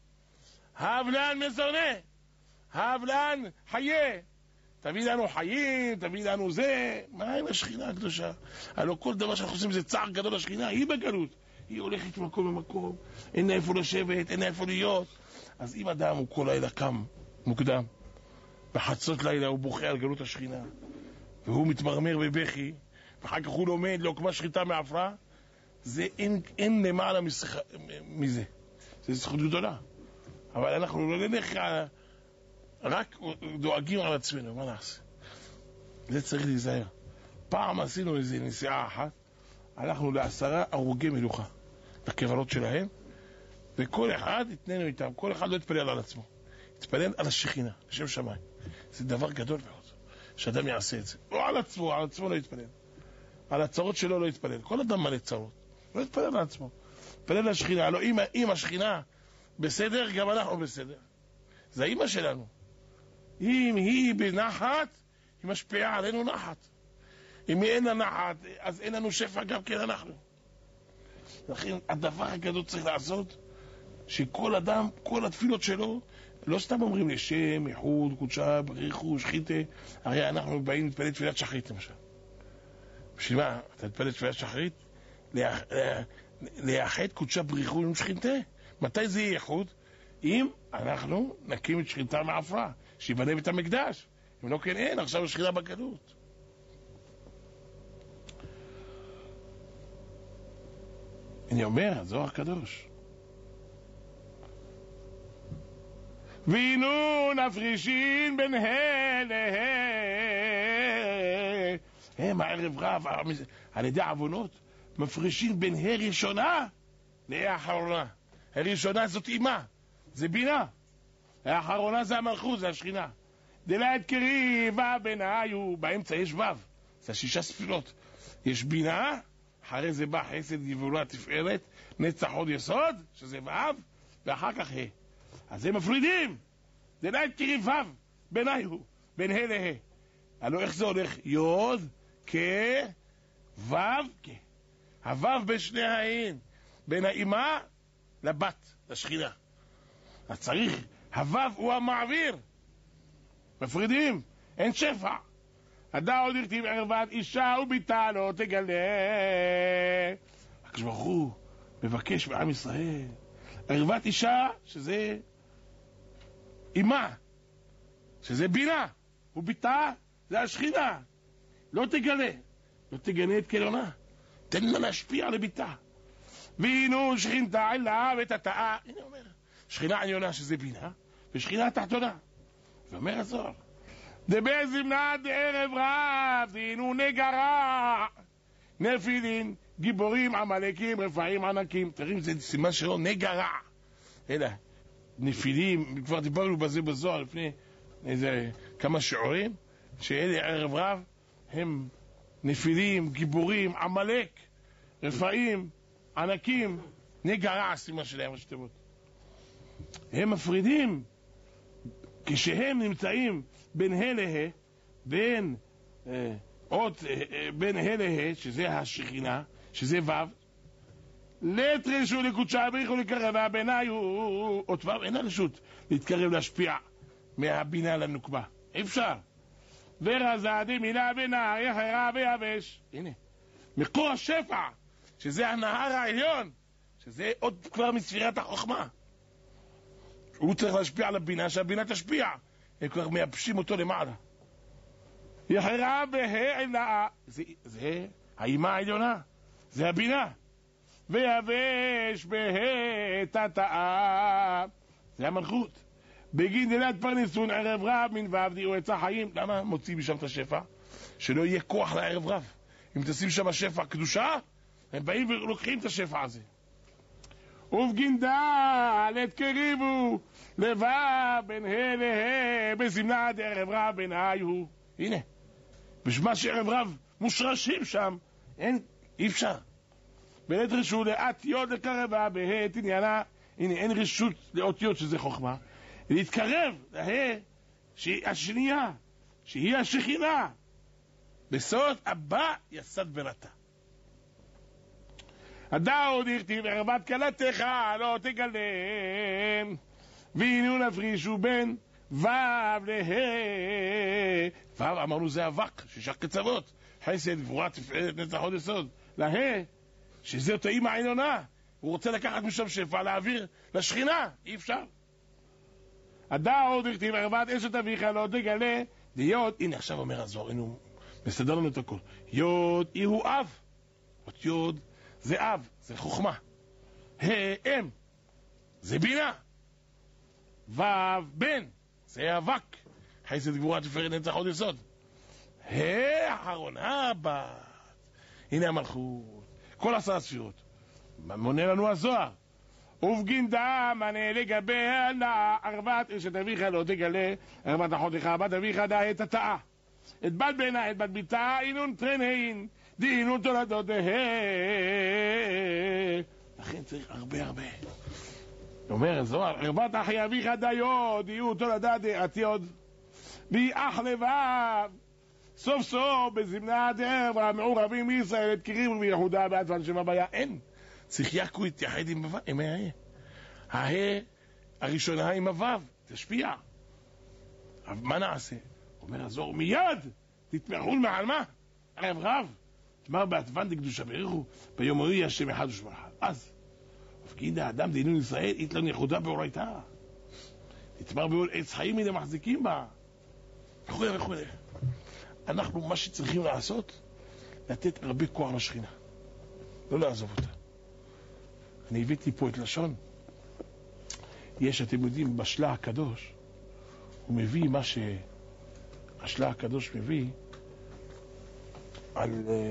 הבלן מזונה, הבלן חיה, תביא לנו חיים, תביא לנו זה, מה עם השכינה הקדושה? הלוא כל דבר שאנחנו עושים זה צער גדול לשכינה, היא בגלות, היא הולכת ממקום למקום, אין איפה לשבת, אין איפה להיות. אז אם אדם הוא כל לילה קם מוקדם, בחצות לילה הוא בוכה על גלות השכינה, והוא מתמרמר בבכי, ואחר כך הוא לומד לעוקמה שכינתה מעפרה, זה אין למעלה מזה. זה זכות גדולה. אבל אנחנו לא נלך רק דואגים על עצמנו, מה נעשה? זה צריך להיזהר. פעם עשינו איזו נסיעה אחת, הלכנו ל10 הרוגי מלוכה, לקברות שלהם, וכל אחד התננו איתם, כל אחד לא התפלל על עצמו. התפלל על השכינה, לשם שמיים. זה דבר גדול מאוד, שאדם יעשה את זה. לא על עצמו לא יתפלל. על הצרות שלו לא יתפלל. כל אדם מלא צרות. לא יתפלל על עצמו. יתפלל על השכינה. לא, אם השכינה בסדר, גם אנחנו בסדר. זה האמא שלנו. אם היא בנחת, היא משפיעה עלינו נחת. אם היא אין לה נחת, אז אין לנו שפע גם כן אנחנו. לכן הדבר הגדול צריך לעשות, שכל אדם, כל התפילות שלו, לא סתם אומרים לשם, יחוד, קודשה, בריחו, שחיתה. הרי אנחנו באים להתפלל תפילת שחרית למשל. בשביל מה? אתה מתפלל תפילת שחרית? לאחד קודשה, בריחו ושחיתה. מתי זה יהיה יחוד? אם אנחנו נקים את שכינתה מעפרה, שיבנה בית המקדש. אם לא כן אין, עכשיו השכינה בגלות. אני אומר, הזוהר הקדוש. וינו נפרישין בין הם הערב רב על ידי עוונות מפרישין בין ראשונה לאחרונה. הראשונה זאת אימה, זה בינה. האחרונה זה המלכות, זה השכינה. דלת קריבה ביניו, באמצע יש ו', זה 6 ספירות. יש בינה, אחרי זה בא חסד, גבורה, תפארת, נצח, הוד, יסוד, שזה ו', ואחר כך ה'. אז הם מפרידים. דלת קריבה ביניו, בין ה' לה'. הלוא איך זה הולך? יוד, כ', ו', כ'. הו' בשני העין, בין האימה לבת, לשכינה. אז צריך, הו' הוא המעביר. מפרידים, אין שפע. הדע עוד הכתיב ערוות אישה וביתה לא תגלה. הקדוש ברוך הוא מבקש בעם ישראל ערוות אישה, שזה אימה, שזה בינה, וביתה זה השכינה. לא תגלה, לא תגנה את כלונה, תן לה להשפיע לביתה. והנה שכינתה אליו את התאה. הנה אומר, שכינה עליונה שזה בינה, ושכינה תחתונה. ואומר הזוהר, דבר זמנת ערב רב, דהינו נגרה, נפילין, גיבורים, עמלקים, רפאים, ענקים. תראי, זה סימן שלו, נגרה. אלא, נפילים, כבר דיברנו בזה בזוהר לפני איזה כמה שיעורים, שאלה ערב רב, הם נפילים, גיבורים, עמלק, רפאים, ענקים, נגרה, סימן שלהם ראשי תיבות. הם מפרידים, כשהם נמצאים בין הלהה, בין הלהה, שזה השכינה, שזה ו', לית רשו לקודשה בריחו לקרבה, בעיניי הוא אות ו', אין רשות להתקרב להשפיע מהבינה לנוקבה, אפשר. ורזה דמינה בנהר יחרה ויבש, הנה, מקור השפע, שזה הנהר העליון, שזה עוד כבר מספירת החוכמה, הוא צריך להשפיע על הבינה, שהבינה תשפיע, הם כבר מייבשים אותו למעלה. יחרה בהעלה, זה האימה העליונה, זה הבינה. ויבש בהתתאה, זה המלכות. בגין דלת פרנסון ערב רב מן ועבדיעו עצה חיים. למה מוצאים משם את השפע? שלא יהיה כוח לערב רב. אם תשים שם השפע קדושה, הם באים ולוקחים את השפע הזה. ובגין דלת קריבו לבב בין הלהה בזמנת ערב רב בין היו. הנה, בשמה שערב רב מושרשים שם, אי אפשר. בלית רשות לאת יוד לקרבה בהת עניינה. הנה, אין רשות לאותיות שזה חוכמה להתקרב לה שהיא השנייה, שהיא השכינה. בסוד הבא יסד בראתה. הדאו דכתיב ערבת כלתך לא תגלם, והנה נפרישו בין ו' לה'. ו' אמרנו זה אבק, שישה קצוות, חסד, גבורה, תפארת, נצח, הוד יסוד. לה שזה אותה אימא העליונה, הוא רוצה לקחת משם שפע להעביר לשכינה, אי אפשר. הדאו דכתיב ערבת אשת אביך לא תגלה דיוד. הנה עכשיו אומר הזוהר, הנה הוא מסדר לנו את הכל. יוד הוא אב, אות יוד זה אב, זה חוכמה. אם זה בינה. ו' בן זה אבק, חסד, גבורה, תפארת, נצח, הוד יסוד. האחרונה בת, הנה המלכות, כל 10 ספירות. מונה לנו הזוהר. ובגין דם מנה לגבי ערבת אשת אביך לא תגלה, ערבת אחותך בת אביך דה את התאה, את בת בנה, את בת ביתה, אינון טרנהין, דהינון תולדות דה. לכן צריך הרבה. אומר הזוהר, ערבת אחי אביך דיוד, יהיו תולדה דעת יוד, בי אח לבב, סוף סוף בזמנת ערב המעורבים מישראל את קריב ויהודה בעצבן שם הבעיה. אין, צריך יעקו יתייחד עם ההא הראשונה עם הוו, תשפיע. אבל מה נעשה? אומר הזוהר, מיד תתמחון מעל מה? ערב רב תמר בעצבן דקדושה בריחו ביום ההוא השם אחד ושמר אחד. אז ופקיד האדם דהינון ישראל יתלון יחודה באורייתה, תתמר בעול עץ חיים מן המחזיקים בה וכו'. אנחנו מה שצריכים לעשות, לתת הרבה כוח לשכינה, לא לעזוב אותה. אני הבאתי פה את לשון, יש, אתם יודעים, בשלה הקדוש הוא מביא מה שהשלה הקדוש מביא על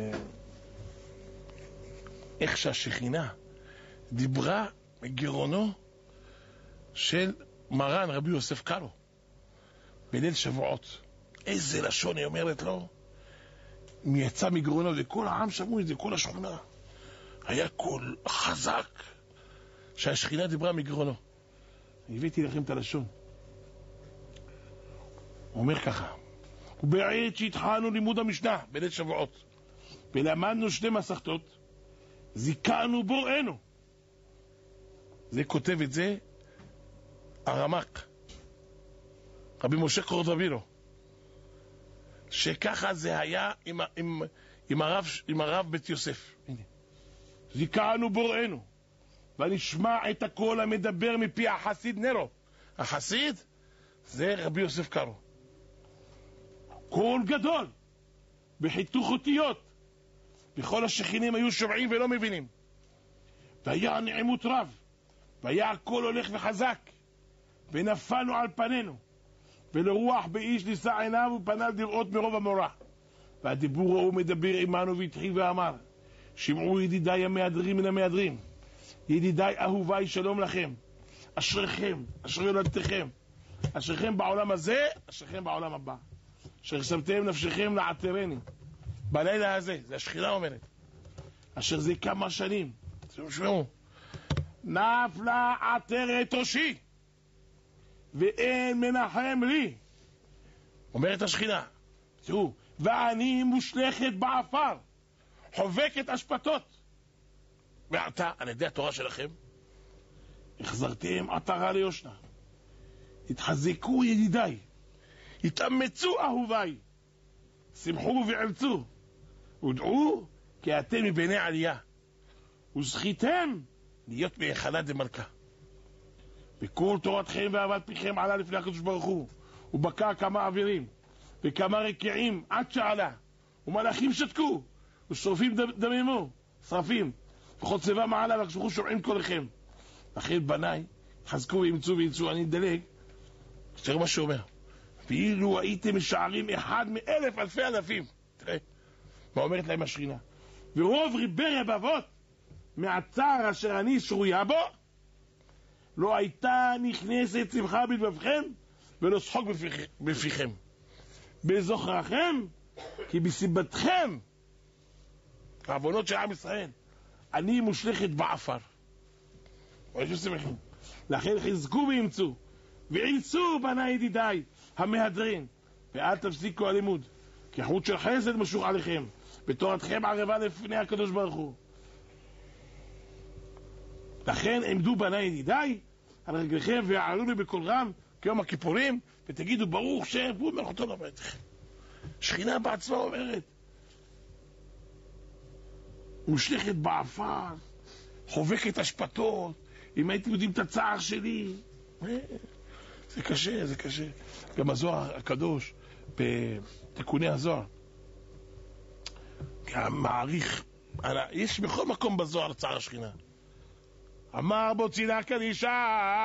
איך שהשכינה דיברה מגרונו של מרן רבי יוסף קארו בליל שבועות. איזה לשון היא אומרת לו, יצא מגרונו, וכל העם שמעו את זה, כל השכונה היה קול חזק שהשכינה דיברה מגרונו. הבאתי לכם את הלשון. הוא אומר ככה, ובעת שהתחלנו לימוד המשנה בליל שבועות ולמדנו 2 מסכתות, זיכרנו בוראנו. זה כותב את זה הרמ"ק רבי משה קורדווילו, שככה זה היה עם הרב בית יוסף. הנה, זיכרנו בוראנו ונשמע את הקול המדבר מפי החסיד נרו. החסיד זה רבי יוסף קארו, קול גדול בחיתוך אותיות, בכל השכינים היו שומעים ולא מבינים, והיה נעימות רב, והיה הקול הולך וחזק, ונפלנו על פנינו ולרוח באיש נישא עיניו ופנה לראות מרוב המורא. והדיבור ההוא מדבר עמנו והתחיל ואמר, שמעו ידידיי המהדרים מן המהדרים, ידידיי אהוביי שלום לכם, אשריכם, אשרי יולדתכם, אשריכם בעולם הזה, אשריכם בעולם הבא, אשר שמתם נפשכם לעטרני בלילה הזה. זה השכינה אומרת, אשר זה כמה שנים, תשמעו, נפלה עטרת ראשי ואין מנחם לי, אומרת השכינה, תראו, ואני מושלכת בעפר, חובקת אשפתות, ועתה על ידי התורה שלכם החזרתם עטרה ליושנה. התחזקו ידידיי, התאמצו אהוביי, שמחו ועלצו, ודעו כי אתם מבני עלייה, וזכיתם להיות בהיכלה דמלכה. וכל תורתכם ואהבת פיכם עלה לפני הקדוש ברוך הוא, ובקע כמה אווירים וכמה רקיעים עד שעלה, ומלאכים שתקו, ושרופים דממו, שרפים, וכל צבא מעלה, והקדוש ברוך הוא שומעים קולכם. לכן בניי חזקו וימצאו וימצאו. אני אדלג, תראו מה שאומר, ואילו הייתם משערים אחד מאלף אלפי אלפים. תראה מה אומרת להם השכינה, ורוב ריבי רבבות מהצער אשר אני שרויה בו, לא הייתה נכנסת שמחה בלבבכם ולא שחוק בפיכם, בזוכרכם כי בסיבתכם העוונות של עם ישראל אני מושלכת בעפר. לכן חזקו וימצאו ועילצו בני ידידיי המהדרין, ואל תפסיקו הלימוד, כי חוט של חסד משוך עליכם, בתורתכם ערבה לפני הקדוש ברוך הוא. לכן עמדו בני ידידיי על רגליכם ועלו לי בקול רם כיום הכיפורים, ותגידו ברוך שם והוא מלכותו לבית. שכינה בעצמה אומרת, מושלכת בעפר, חובקת אשפתות. אם הייתם יודעים את הצער שלי, זה קשה, זה קשה. גם הזוהר הקדוש בתיקוני הזוהר גם מעריך, יש בכל מקום בזוהר צער השכינה. אמר בו צינה קדישה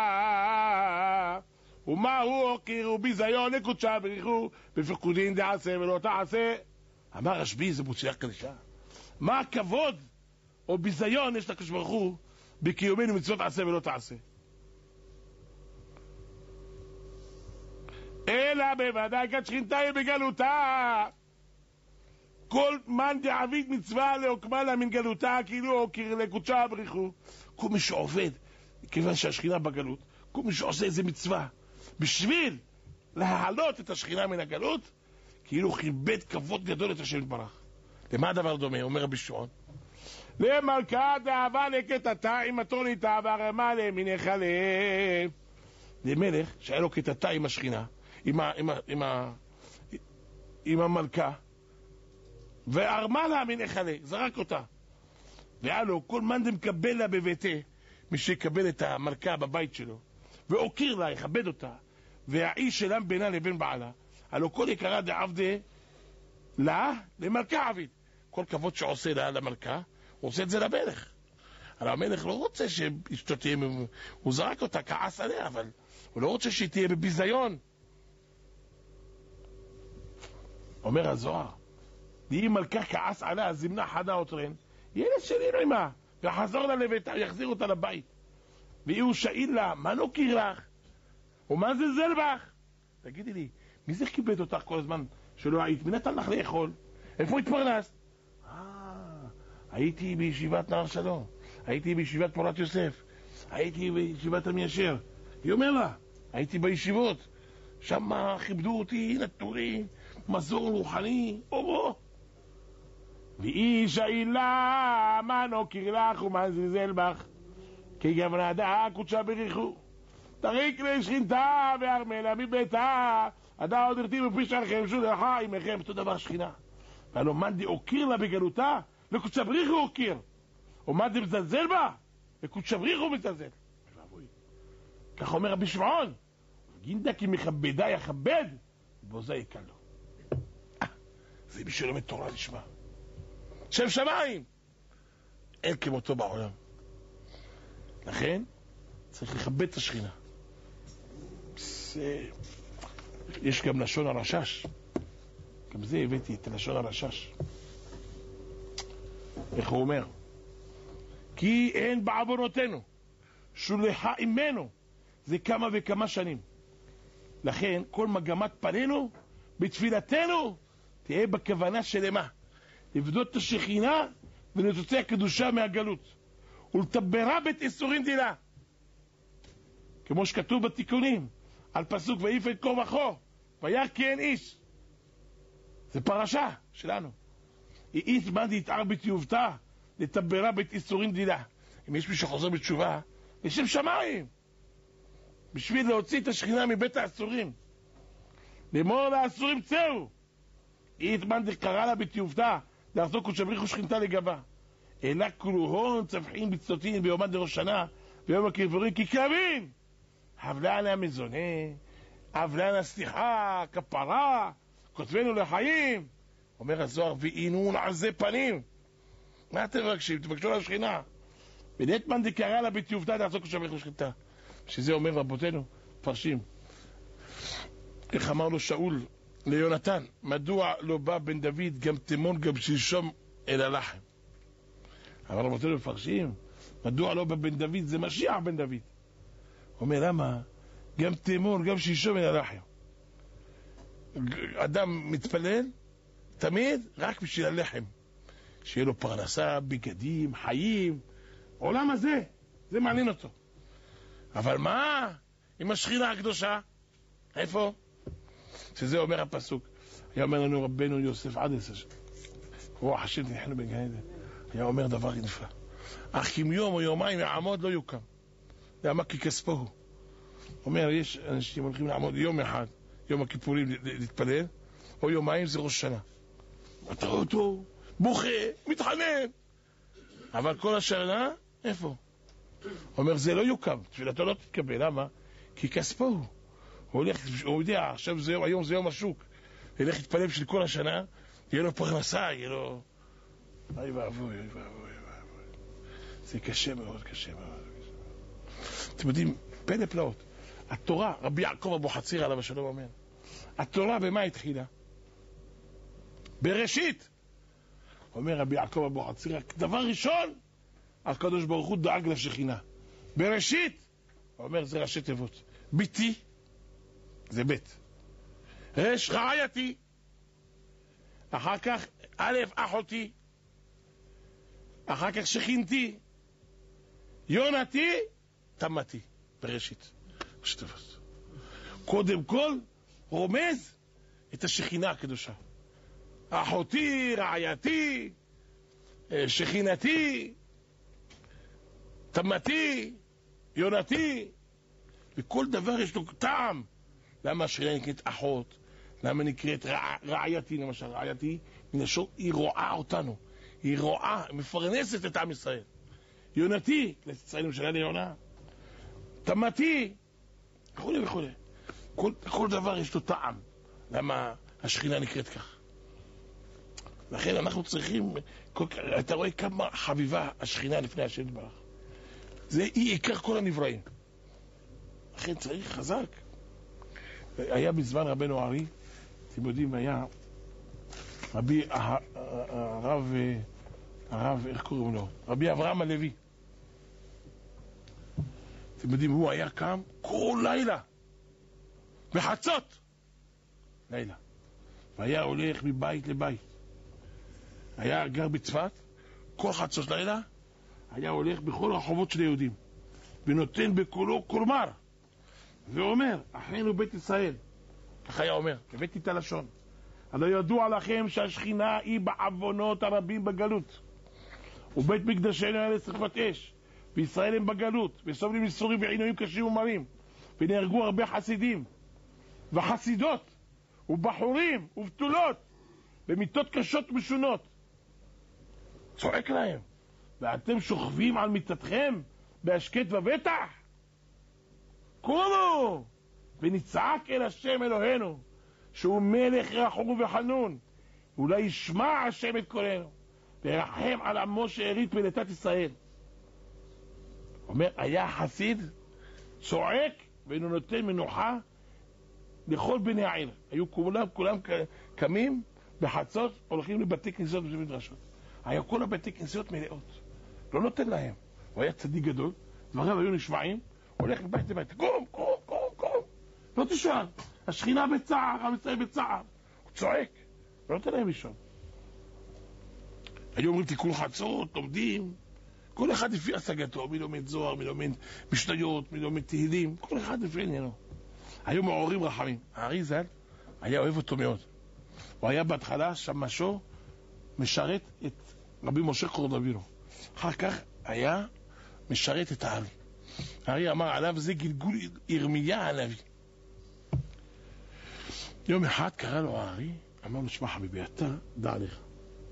ומה הוא הוקיר וביזיון לקודשה בריחו בפקודין דעשה ולא תעשה. אמר רשב"י, זה בו צינה קדישה, מה הכבוד או ביזיון יש לקדוש ברוך הוא בקיומנו מצוות עשה ולא תעשה, אלא בוודאי כשכינתה בגלותה. כל מן דעביד מצווה להוקמה לה מן גלותה כאילו הוקיר לקודשה בריחו. כל מי שעובד, כיוון שהשכינה בגלות, כל מי שעושה איזה מצווה בשביל להעלות את השכינה מן הגלות, כאילו חיבד כבוד גדול את השם יתברך. למה הדבר דומה? אומר רבי שמעון, למלכה דאהבה לקטטה עם התוניתה והרמה למינך לב. למלך שהיה לו קטטה עם השכינה, עם המלכה, והרמה לה מינך לב, זרק אותה. והיה לו כל מן דמקבל לה בביתה, מי שיקבל את המלכה בבית שלו ואוקיר לה, יכבד אותה, והאיש שלם בינה לבין בעלה, הלא כל יקרה דעבדה לה למלכה עביד. כל כבוד שעושה לה למלכה, הוא עושה את זה למלך. אבל המלך לא רוצה שאשתו תהיה, הוא זרק אותה, כעס עליה, אבל הוא לא רוצה שהיא תהיה בביזיון. אומר הזוהר, ואם מלכה כעס עליה, זמנה חדה אותרן, ילד שלי עמה, וחזור לה לביתה, יחזיר אותה לבית. והיא הוא שאיל לה, מה נוקיר לך? ומה זלזל בך? תגידי לי, מי זה כיבד אותך כל הזמן שלא היית? מי נתן לך לאכול? איפה התפרנסת? הייתי בישיבת נהר שלום, הייתי בישיבת פורת יוסף, הייתי בישיבת המיישר. היא אומר לה, הייתי בישיבות, שם כיבדו אותי, נתנו לי מזור רוחני, אורו. ואיש האילה, מה נוקיר לך ומה זלזל בך? כי גבנה דעה קודשה בריחו, תריק לשכינתה וארמלה מביתה, עדה עוד הרתים בפי שלכם שולחה עמכם. אותו דבר שכינה. והלא מן דאוקיר לה בגלותה, לקודשה בריחו אוקיר, ומן דמזלזל בה, לקודשה בריחו מזלזל. כך אומר רבי שמעון, גינדה כי מכבדה יכבד, בוזה יקל לו. זה מי שלומד תורה לשמה, שם שמיים, אין כמותו בעולם. לכן צריך לכבד את השכינה. יש גם לשון הרשש. גם זה הבאתי את לשון הרשש. איך הוא אומר? כי אין בעוונותינו שולחה עמנו זה כמה וכמה שנים. לכן כל מגמת פנינו בתפילתנו תהיה בכוונה שלמה לבדות את השכינה ולתוצא הקדושה מהגלות ולתברה בית איסורים דילה, כמו שכתוב בתיקונים על פסוק ויפן כה וכה וירא כי אין איש. זה פרשה שלנו. איש בנדי יתער בתיובתה לתברה בית איסורים דילה. אם יש מי שחוזר בתשובה לשם שמיים בשביל להוציא את השכינה מבית האסורים, לאמור לאסורים צאו, איש בנדי קרא לה בתיובתה לעשות קודשבריך ושכינתה לגבה, אלא כולהון צווחים בצלותין ביומן דראש שנה ביום הכיפורים כי כלבים הבלן המזונה, הבלן הסליחה, כפרה, כותבנו לחיים. אומר הזוהר ואינון עזה פנים. מה אתם מבקשים? תבקשו לשכינה. ונטמן דקרא לה בתיובתה לעשות קודשבריך ושכינתה. שזה אומר רבותינו פרשים, איך אמר לו שאול ליונתן, מדוע לא בא בן דוד גם תימון גם שלשום אל הלחם? אבל רבותינו מפרשים, מדוע לא בא בן דוד? זה משיח בן דוד. אומר למה? גם תימון גם שלשום אל הלחם. אדם מתפלל תמיד רק בשביל הלחם, שיהיה לו פרנסה, בגדים, חיים, עולם הזה, זה מעניין אותו. אבל מה עם השכינה הקדושה? איפה? שזה אומר הפסוק. היה אומר לנו רבנו יוסף עדס, רוח השם תנחנו בגן עדן, היה אומר דבר נפלא, אך אם יום או יומיים יעמוד לא יוקם. למה? כי כספו הוא. אומר יש אנשים הולכים לעמוד יום אחד, יום הכיפורים להתפלל, או יומיים זה ראש שנה. אתה רואה אותו בוכה, מתחנן, אבל כל השנה איפה? אומר זה לא יוקם, תפילתו לא תתקבל. למה? כי כספו הוא. הוא יודע, עכשיו זה, היום זה יום השוק, ילך להתפלל בשביל כל השנה, יהיה לו פרנסה, יהיה לו... אוי ואבוי, אוי ואבוי, זה קשה מאוד, קשה מאוד. אתם יודעים, פלא פלאות, התורה, רבי יעקב אבוחצירא עליו השלום אומר, התורה במה התחילה? בראשית. אומר רבי יעקב אבוחצירא, דבר ראשון, הקדוש ברוך הוא דאג לשכינה. בראשית, הוא אומר זה ראשי תיבות. ביתי, זה בית. רש רעייתי, אחר כך א' אחותי, אחר כך שכינתי, יונתי, תמתי. בראשית. ראשי תיבות. קודם כל, רומז את השכינה הקדושה. אחותי, רעייתי, שכינתי, תמתי, יונתי, וכל דבר יש לו טעם. למה השכינה נקראת אחות? למה נקראת רעייתי? למשל רעייתי מלשון היא רואה אותנו, היא רואה, מפרנסת את עם ישראל. יונתי, לישראל למשלה ליונה, תמתי, וכו' וכו'. כל דבר יש לו טעם. למה השכינה נקראת כך? לכן אנחנו צריכים, אתה רואה כמה חביבה השכינה לפני השם יתברך. זה היא עיקר כל הנבראים. לכן צריך חזק. היה בזמן רבנו ארי, אתם יודעים, היה רבי הרב, איך קוראים לו? רבי אברהם הלוי. אתם יודעים, הוא היה קם כל לילה, בחצות לילה, והיה הולך מבית לבית. היה גר בצפת, כל חצות לילה היה הולך בכל הרחובות של היהודים ונותן בקולו קורמר ואומר, אחינו בית ישראל, כך היה אומר, הבאתי את הלשון, הלא ידוע לכם שהשכינה היא בעוונות הרבים בגלות, ובית מקדשנו היה לשרפת אש, וישראל הם בגלות וסובלים ייסורים ועינויים קשים ומרים, ונהרגו הרבה חסידים וחסידות ובחורים ובתולות במיתות קשות משונות. צועק להם, ואתם שוכבים על מיטתכם בהשקט ובטח? קומו ונצעק אל השם אלוהינו שהוא מלך רחום וחנון, אולי ישמע השם את קולנו וירחם על עמו שארית פלטת ישראל. אומר, היה חסיד צועק ואינו נותן מנוחה לכל בני העיר. היו כולם קמים בחצות, הולכים לבתי כנסיות ובמדרשות. היה כל הבתי כנסיות מלאות. לא נותן להם. הוא היה צדיק גדול, דבריו היו נשמעים, הולך לבית לבית, קום, קום, קום, קום. לא תשאל, השכינה בצער, עם ישראל בצער. הוא צועק, לא נותן להם לישון. היו אומרים תיקון חצות, לומדים, כל אחד לפי השגתו, מי לומד זוהר, מי לומד משניות, מי לומד תהילים, כל אחד לפי עניינו. היו מעוררים רחמים. הארי ז"ל היה אוהב אותו מאוד. הוא היה בהתחלה שמשו משרת את רבי משה קורדווירו. אחר כך היה משרת את הארי. הארי אמר עליו זה גלגול ירמיה הנביא. יום אחד קרא לו הארי, אמר לו שמע חביבי, אתה דע לך,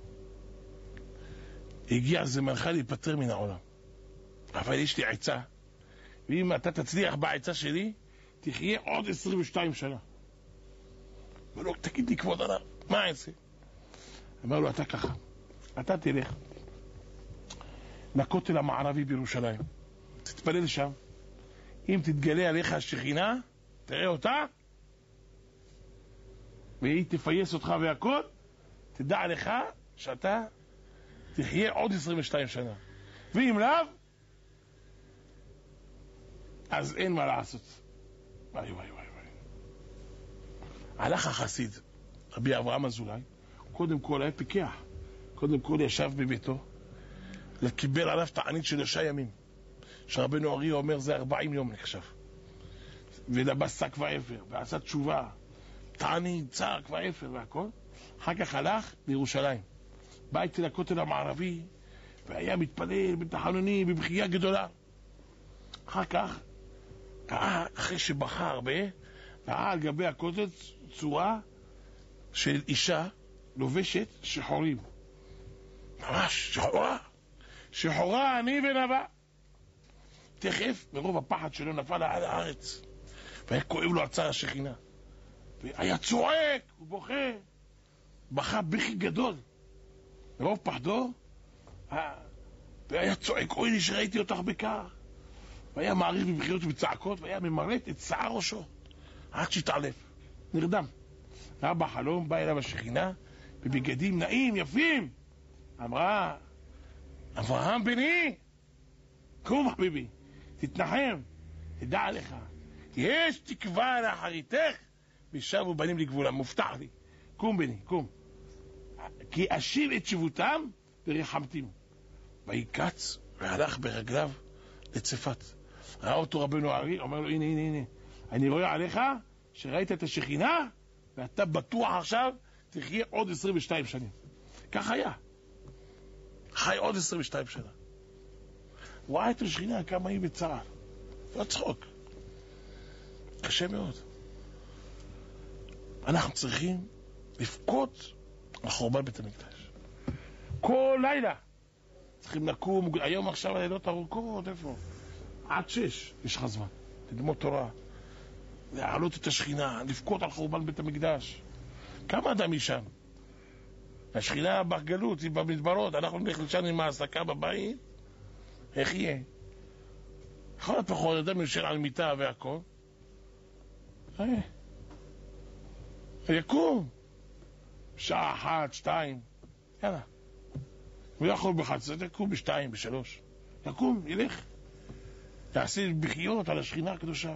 הגיע זמנך להיפטר מן העולם, אבל יש לי עצה, ואם אתה תצליח בעצה שלי תחיה עוד 22 שנה. אמר לו תגיד לי כבוד הרב, מה העצה? אמר לו אתה ככה, אתה תלך לכותל המערבי בירושלים, תתפלל שם, אם תתגלה עליך השכינה תראה אותה והיא תפייס אותך והכל, תדע לך שאתה תחיה עוד 22 שנה, ואם לאו אז אין מה לעשות. וואי וואי וואי וואי. הלך החסיד רבי אברהם אזולאי, קודם כל היה פיקח, קודם כל ישב בביתו, קיבל עליו תענית של 3 ימים, שרבנו אריה אומר זה 40 יום נחשב, ולבס שק ואפר ועשה תשובה, תענית, צעק ואפר והכל. אחר כך הלך לירושלים, בא איתי לכותל המערבי והיה מתפלל בתחנוני בבכייה גדולה. אחר כך אחרי שבכה הרבה, ראה על גבי הכותל צורה של אישה לובשת שחורים, ממש שחורה אני ונבא. תכף מרוב הפחד שלו נפל על הארץ והיה כואב לו על צער השכינה, והיה צועק ובוכה, בכה בכי גדול מרוב פחדו, והיה צועק אוי לי שראיתי אותך בקר, והיה מעריך בבכיות ובצעקות, והיה ממרט את שיער ראשו עד שהתעלף, נרדם. ראה בחלום, בא אליו השכינה בבגדים נעים יפים, אמרה אברהם בני קום חביבי, תתנחם, תדע לך יש תקווה לאחריתך ושבו בנים לגבולם, מובטח לי, קום בני קום, כי אשיב את שבותם ורחמתים. ויקץ והלך ברגליו לצפת. ראה אותו רבנו ארי, אומר לו הנה אני רואה עליך שראית את השכינה ואתה בטוח עכשיו תחיה עוד 22 שנים. כך היה, חי עוד 22 שנה. הוא ראה את השכינה כמה היא בצער, לא צחוק, קשה מאוד. אנחנו צריכים לפקוד על חורבן בית המקדש כל לילה, צריכים לקום היום עכשיו הלילות ארוכות, איפה? עד 6 יש לך זמן ללמוד תורה, להעלות את השכינה, לפקוד על חורבן בית המקדש. כמה אדם היא שם? השכינה בגלות היא במדברות, אנחנו נלך לשם עם העסקה בבית, איך יהיה? יכול לפחות אדם יושב על מיטה והכל, יקום שעה 1, 2, יאללה, הוא יכול בחצות, יקום ב2, ב3, יקום, ילך, יעשה בחיות על השכינה הקדושה,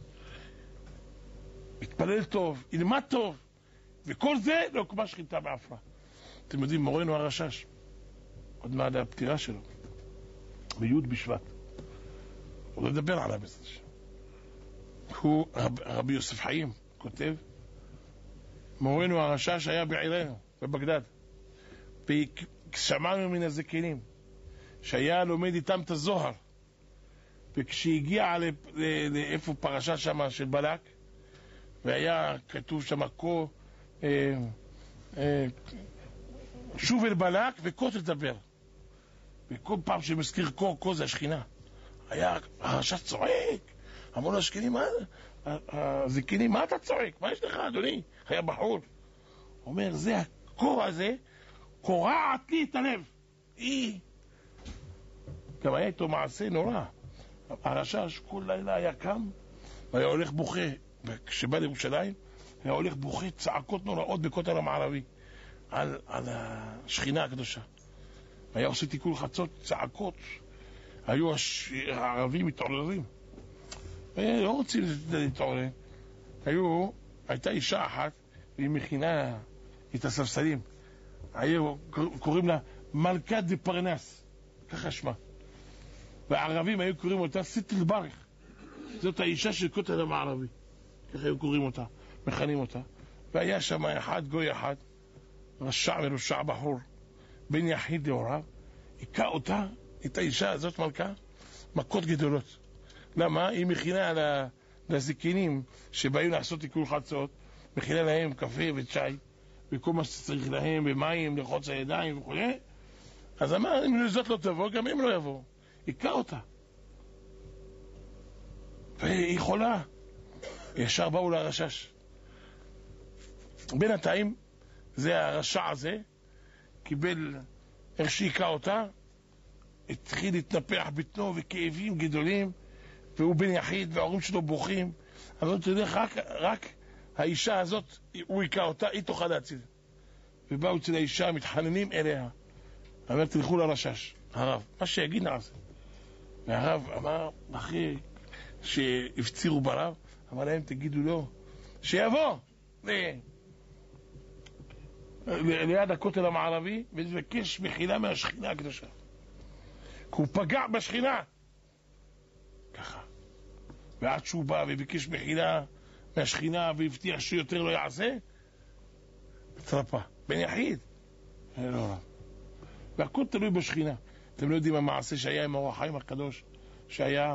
יתפלל טוב, ילמד טוב, וכל זה לא כמו שכינתה בעפרה. אתם יודעים, מורנו הרשש, עוד מעד הפטירה שלו, בי' בשבט, הוא לא מדבר עליו, הוא רבי יוסף חיים כותב, מורנו הרשש היה בעירנו בבגדד, ושמענו מן הזקנים שהיה לומד איתם את הזוהר, וכשהגיע לאיפה פרשה שם של בלק, והיה כתוב שם שוב אל בלק וכה תדבר, וכל פעם שמזכיר כה זה השכינה, היה הרשש צועק, אמרו לשכנים, הזקנים, מה אתה צועק? מה יש לך אדוני? היה בחור, אומר זה הקור הזה קורעת לי את הלב. גם היה איתו מעשה נורא, הרשש כל לילה היה קם והיה הולך בוכה, וכשבא לירושלים היה הולך בוכה צעקות נוראות בכותל המערבי על השכינה הקדושה. היה עושה תיקון חצות, צעקות. היו הערבים מתעוררים. לא רוצים להתעורר. הייתה אישה אחת, והיא מכינה את הספסלים. קוראים לה מלכת דפרנס, ככה שמה. והערבים היו קוראים אותה סיטל ברך. זאת האישה של כותל המערבי. ככה היו קוראים אותה, מכנים אותה. והיה שם אחד, גוי אחד, רשע ורשע בחור, בן יחיד להוריו, היכה אותה, את האישה הזאת מלכה, מכות גדולות. למה? היא מכינה לזקנים שבאים לעשות תיקון חצות, מכינה להם קפה וצ'אי, וכל מה שצריך להם, ומים, לחוץ הידיים וכו'. אז אמר, אם זאת לא תבוא, גם הם לא יבואו. היכה אותה. והיא חולה. ישר באו לרשש. בינתיים, זה הרשע הזה, קיבל איך שהיכה אותה, התחיל להתנפח בטנו וכאבים גדולים, והוא בן יחיד וההורים שלו בוכים. אבל אתה יודע, רק האישה הזאת, הוא היכה אותה, היא תוכל להציל. ובאו אצל האישה, מתחננים אליה. אמר, תלכו לרשש, הרב, מה שיגיד נעשה. והרב אמר, אחרי שהפצירו ברב, אמר להם, תגידו לו, שיבוא ליד הכותל המערבי, ולבקש מחילה מהשכינה הקדושה. כי הוא פגע בשכינה. ככה. ועד שהוא בא וביקש מחילה מהשכינה, והבטיח שיותר לא יעשה, התרפא. בן יחיד. לא רב. והכל תלוי בשכינה. אתם לא יודעים המעשה שהיה עם אור החיים הקדוש, שהיה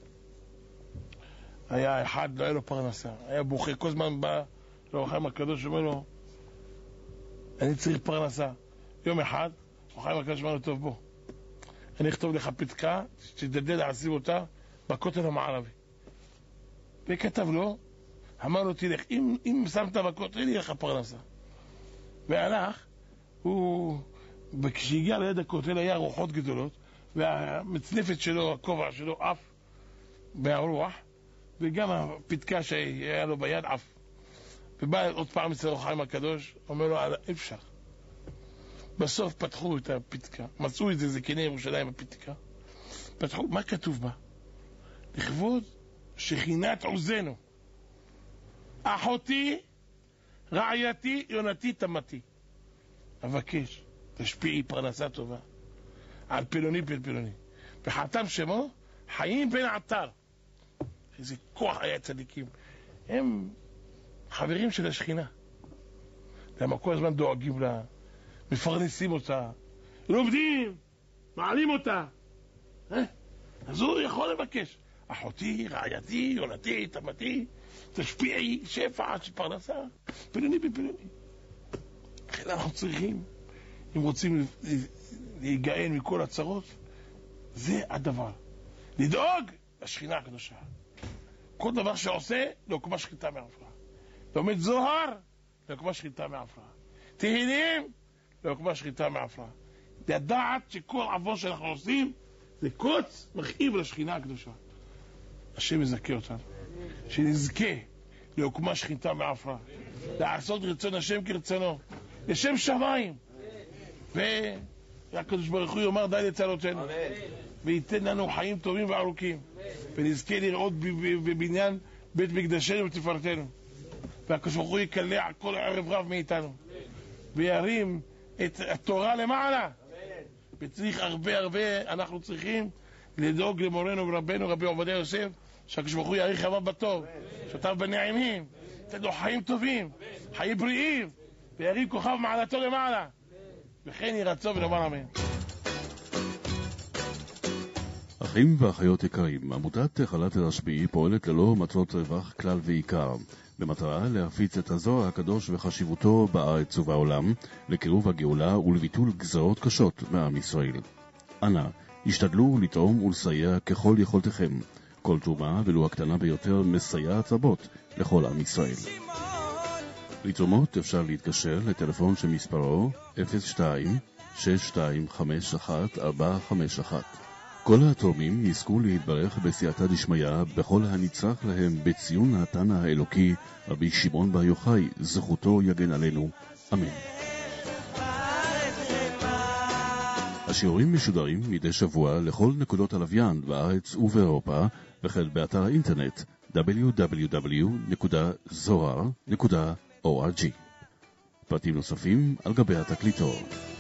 אחד, לא היה לו פרנסה. היה בוכה, כל זמן בא לאור החיים הקדוש, אומר לו, אני צריך פרנסה. יום אחד, אור החיים הקדוש אומר לו, טוב בוא. אני אכתוב לך פתקה, שתדדד להשיב אותה בכותל המערבי. וכתב לו, אמר לו, תלך, אם שמת בכותל, יהיה לך פרנסה. והלך, כשהגיע ליד הכותל היה רוחות גדולות, והמצנפת שלו, הכובע שלו, עף מהרוח, וגם הפתקה שהיה לו ביד עף. ובא עוד פעם אצל אור החיים הקדוש, אומר לו, אפשר. בסוף פתחו את הפתקה, מצאו את זה זקני ירושלים בפתקה, פתחו, מה כתוב בה? לכבוד שכינת עוזנו, אחותי, רעייתי, יונתי, תמתי. אבקש, תשפיעי פרנסה טובה, על פלוני פלפלוני. וחתם שמו, חיים בן עטר. איזה כוח היה צדיקים. הם חברים של השכינה. למה כל הזמן דואגים לה, מפרנסים אותה, לומדים, מעלים אותה. אז הוא יכול לבקש. אחותי, רעייתי, יונתי, תמתי, תשפיעי שפע של פרנסה, פלוני בפלוני. לכן אנחנו צריכים, אם רוצים להיגאל מכל הצרות, זה הדבר. לדאוג לשכינה הקדושה. כל דבר שעושה, לא כמו שחיטה מעפרה. לומד זוהר, לא כמו שחיטה מעפרה. תהילים, לא כמו שחיטה מעפרה. לדעת שכל עבור שאנחנו עושים, זה קוץ מכאיב לשכינה הקדושה. השם יזכה אותנו. שנזכה לעוקמה שכינה מעפרה. לעשות רצון השם כרצונו. לשם שמיים. והקדוש ברוך הוא יאמר די לצלותינו. וייתן לנו חיים טובים וארוכים. ונזכה לראות בבניין בית מקדשנו ותפארתנו. והקדוש ברוך הוא יקלע כל ערב רב מאיתנו. וירים את התורה למעלה. וצריך הרבה אנחנו צריכים לדאוג למורנו ורבנו רבי עובדיה יוסף, שהקדוש ברוך הוא יאריך ימיו בטוב, שותף בנעימים, ייתן לו חיים טובים, חיים בריאים, וירים כוכב מעלתו למעלה. וכן יהי רצון ונאמר אמן. אחים ואחיות יקרים, עמותת חלת הרשב"י פועלת ללא מטרות רווח כלל ועיקר, במטרה להפיץ את הזוהר הקדוש וחשיבותו בארץ ובעולם, לקירוב הגאולה ולביטול גזרות קשות מעם ישראל. אנא, השתדלו לתרום ולסייע ככל יכולתכם. כל תרומה, ולו הקטנה ביותר, מסייעת רבות לכל עם ישראל. לתרומות אפשר להתקשר לטלפון שמספרו 02-6251-451 כל התורמים יזכו להתברך בסייעתא דשמיא בכל הנצרך להם בציון התנא האלוקי רבי שמעון בר יוחאי, זכותו יגן עלינו, אמן. השיעורים משודרים מדי שבוע לכל נקודות הלוויין בארץ ובאירופה, וכן באתר האינטרנט www.zohar.org. פרטים נוספים על גבי התקליטור.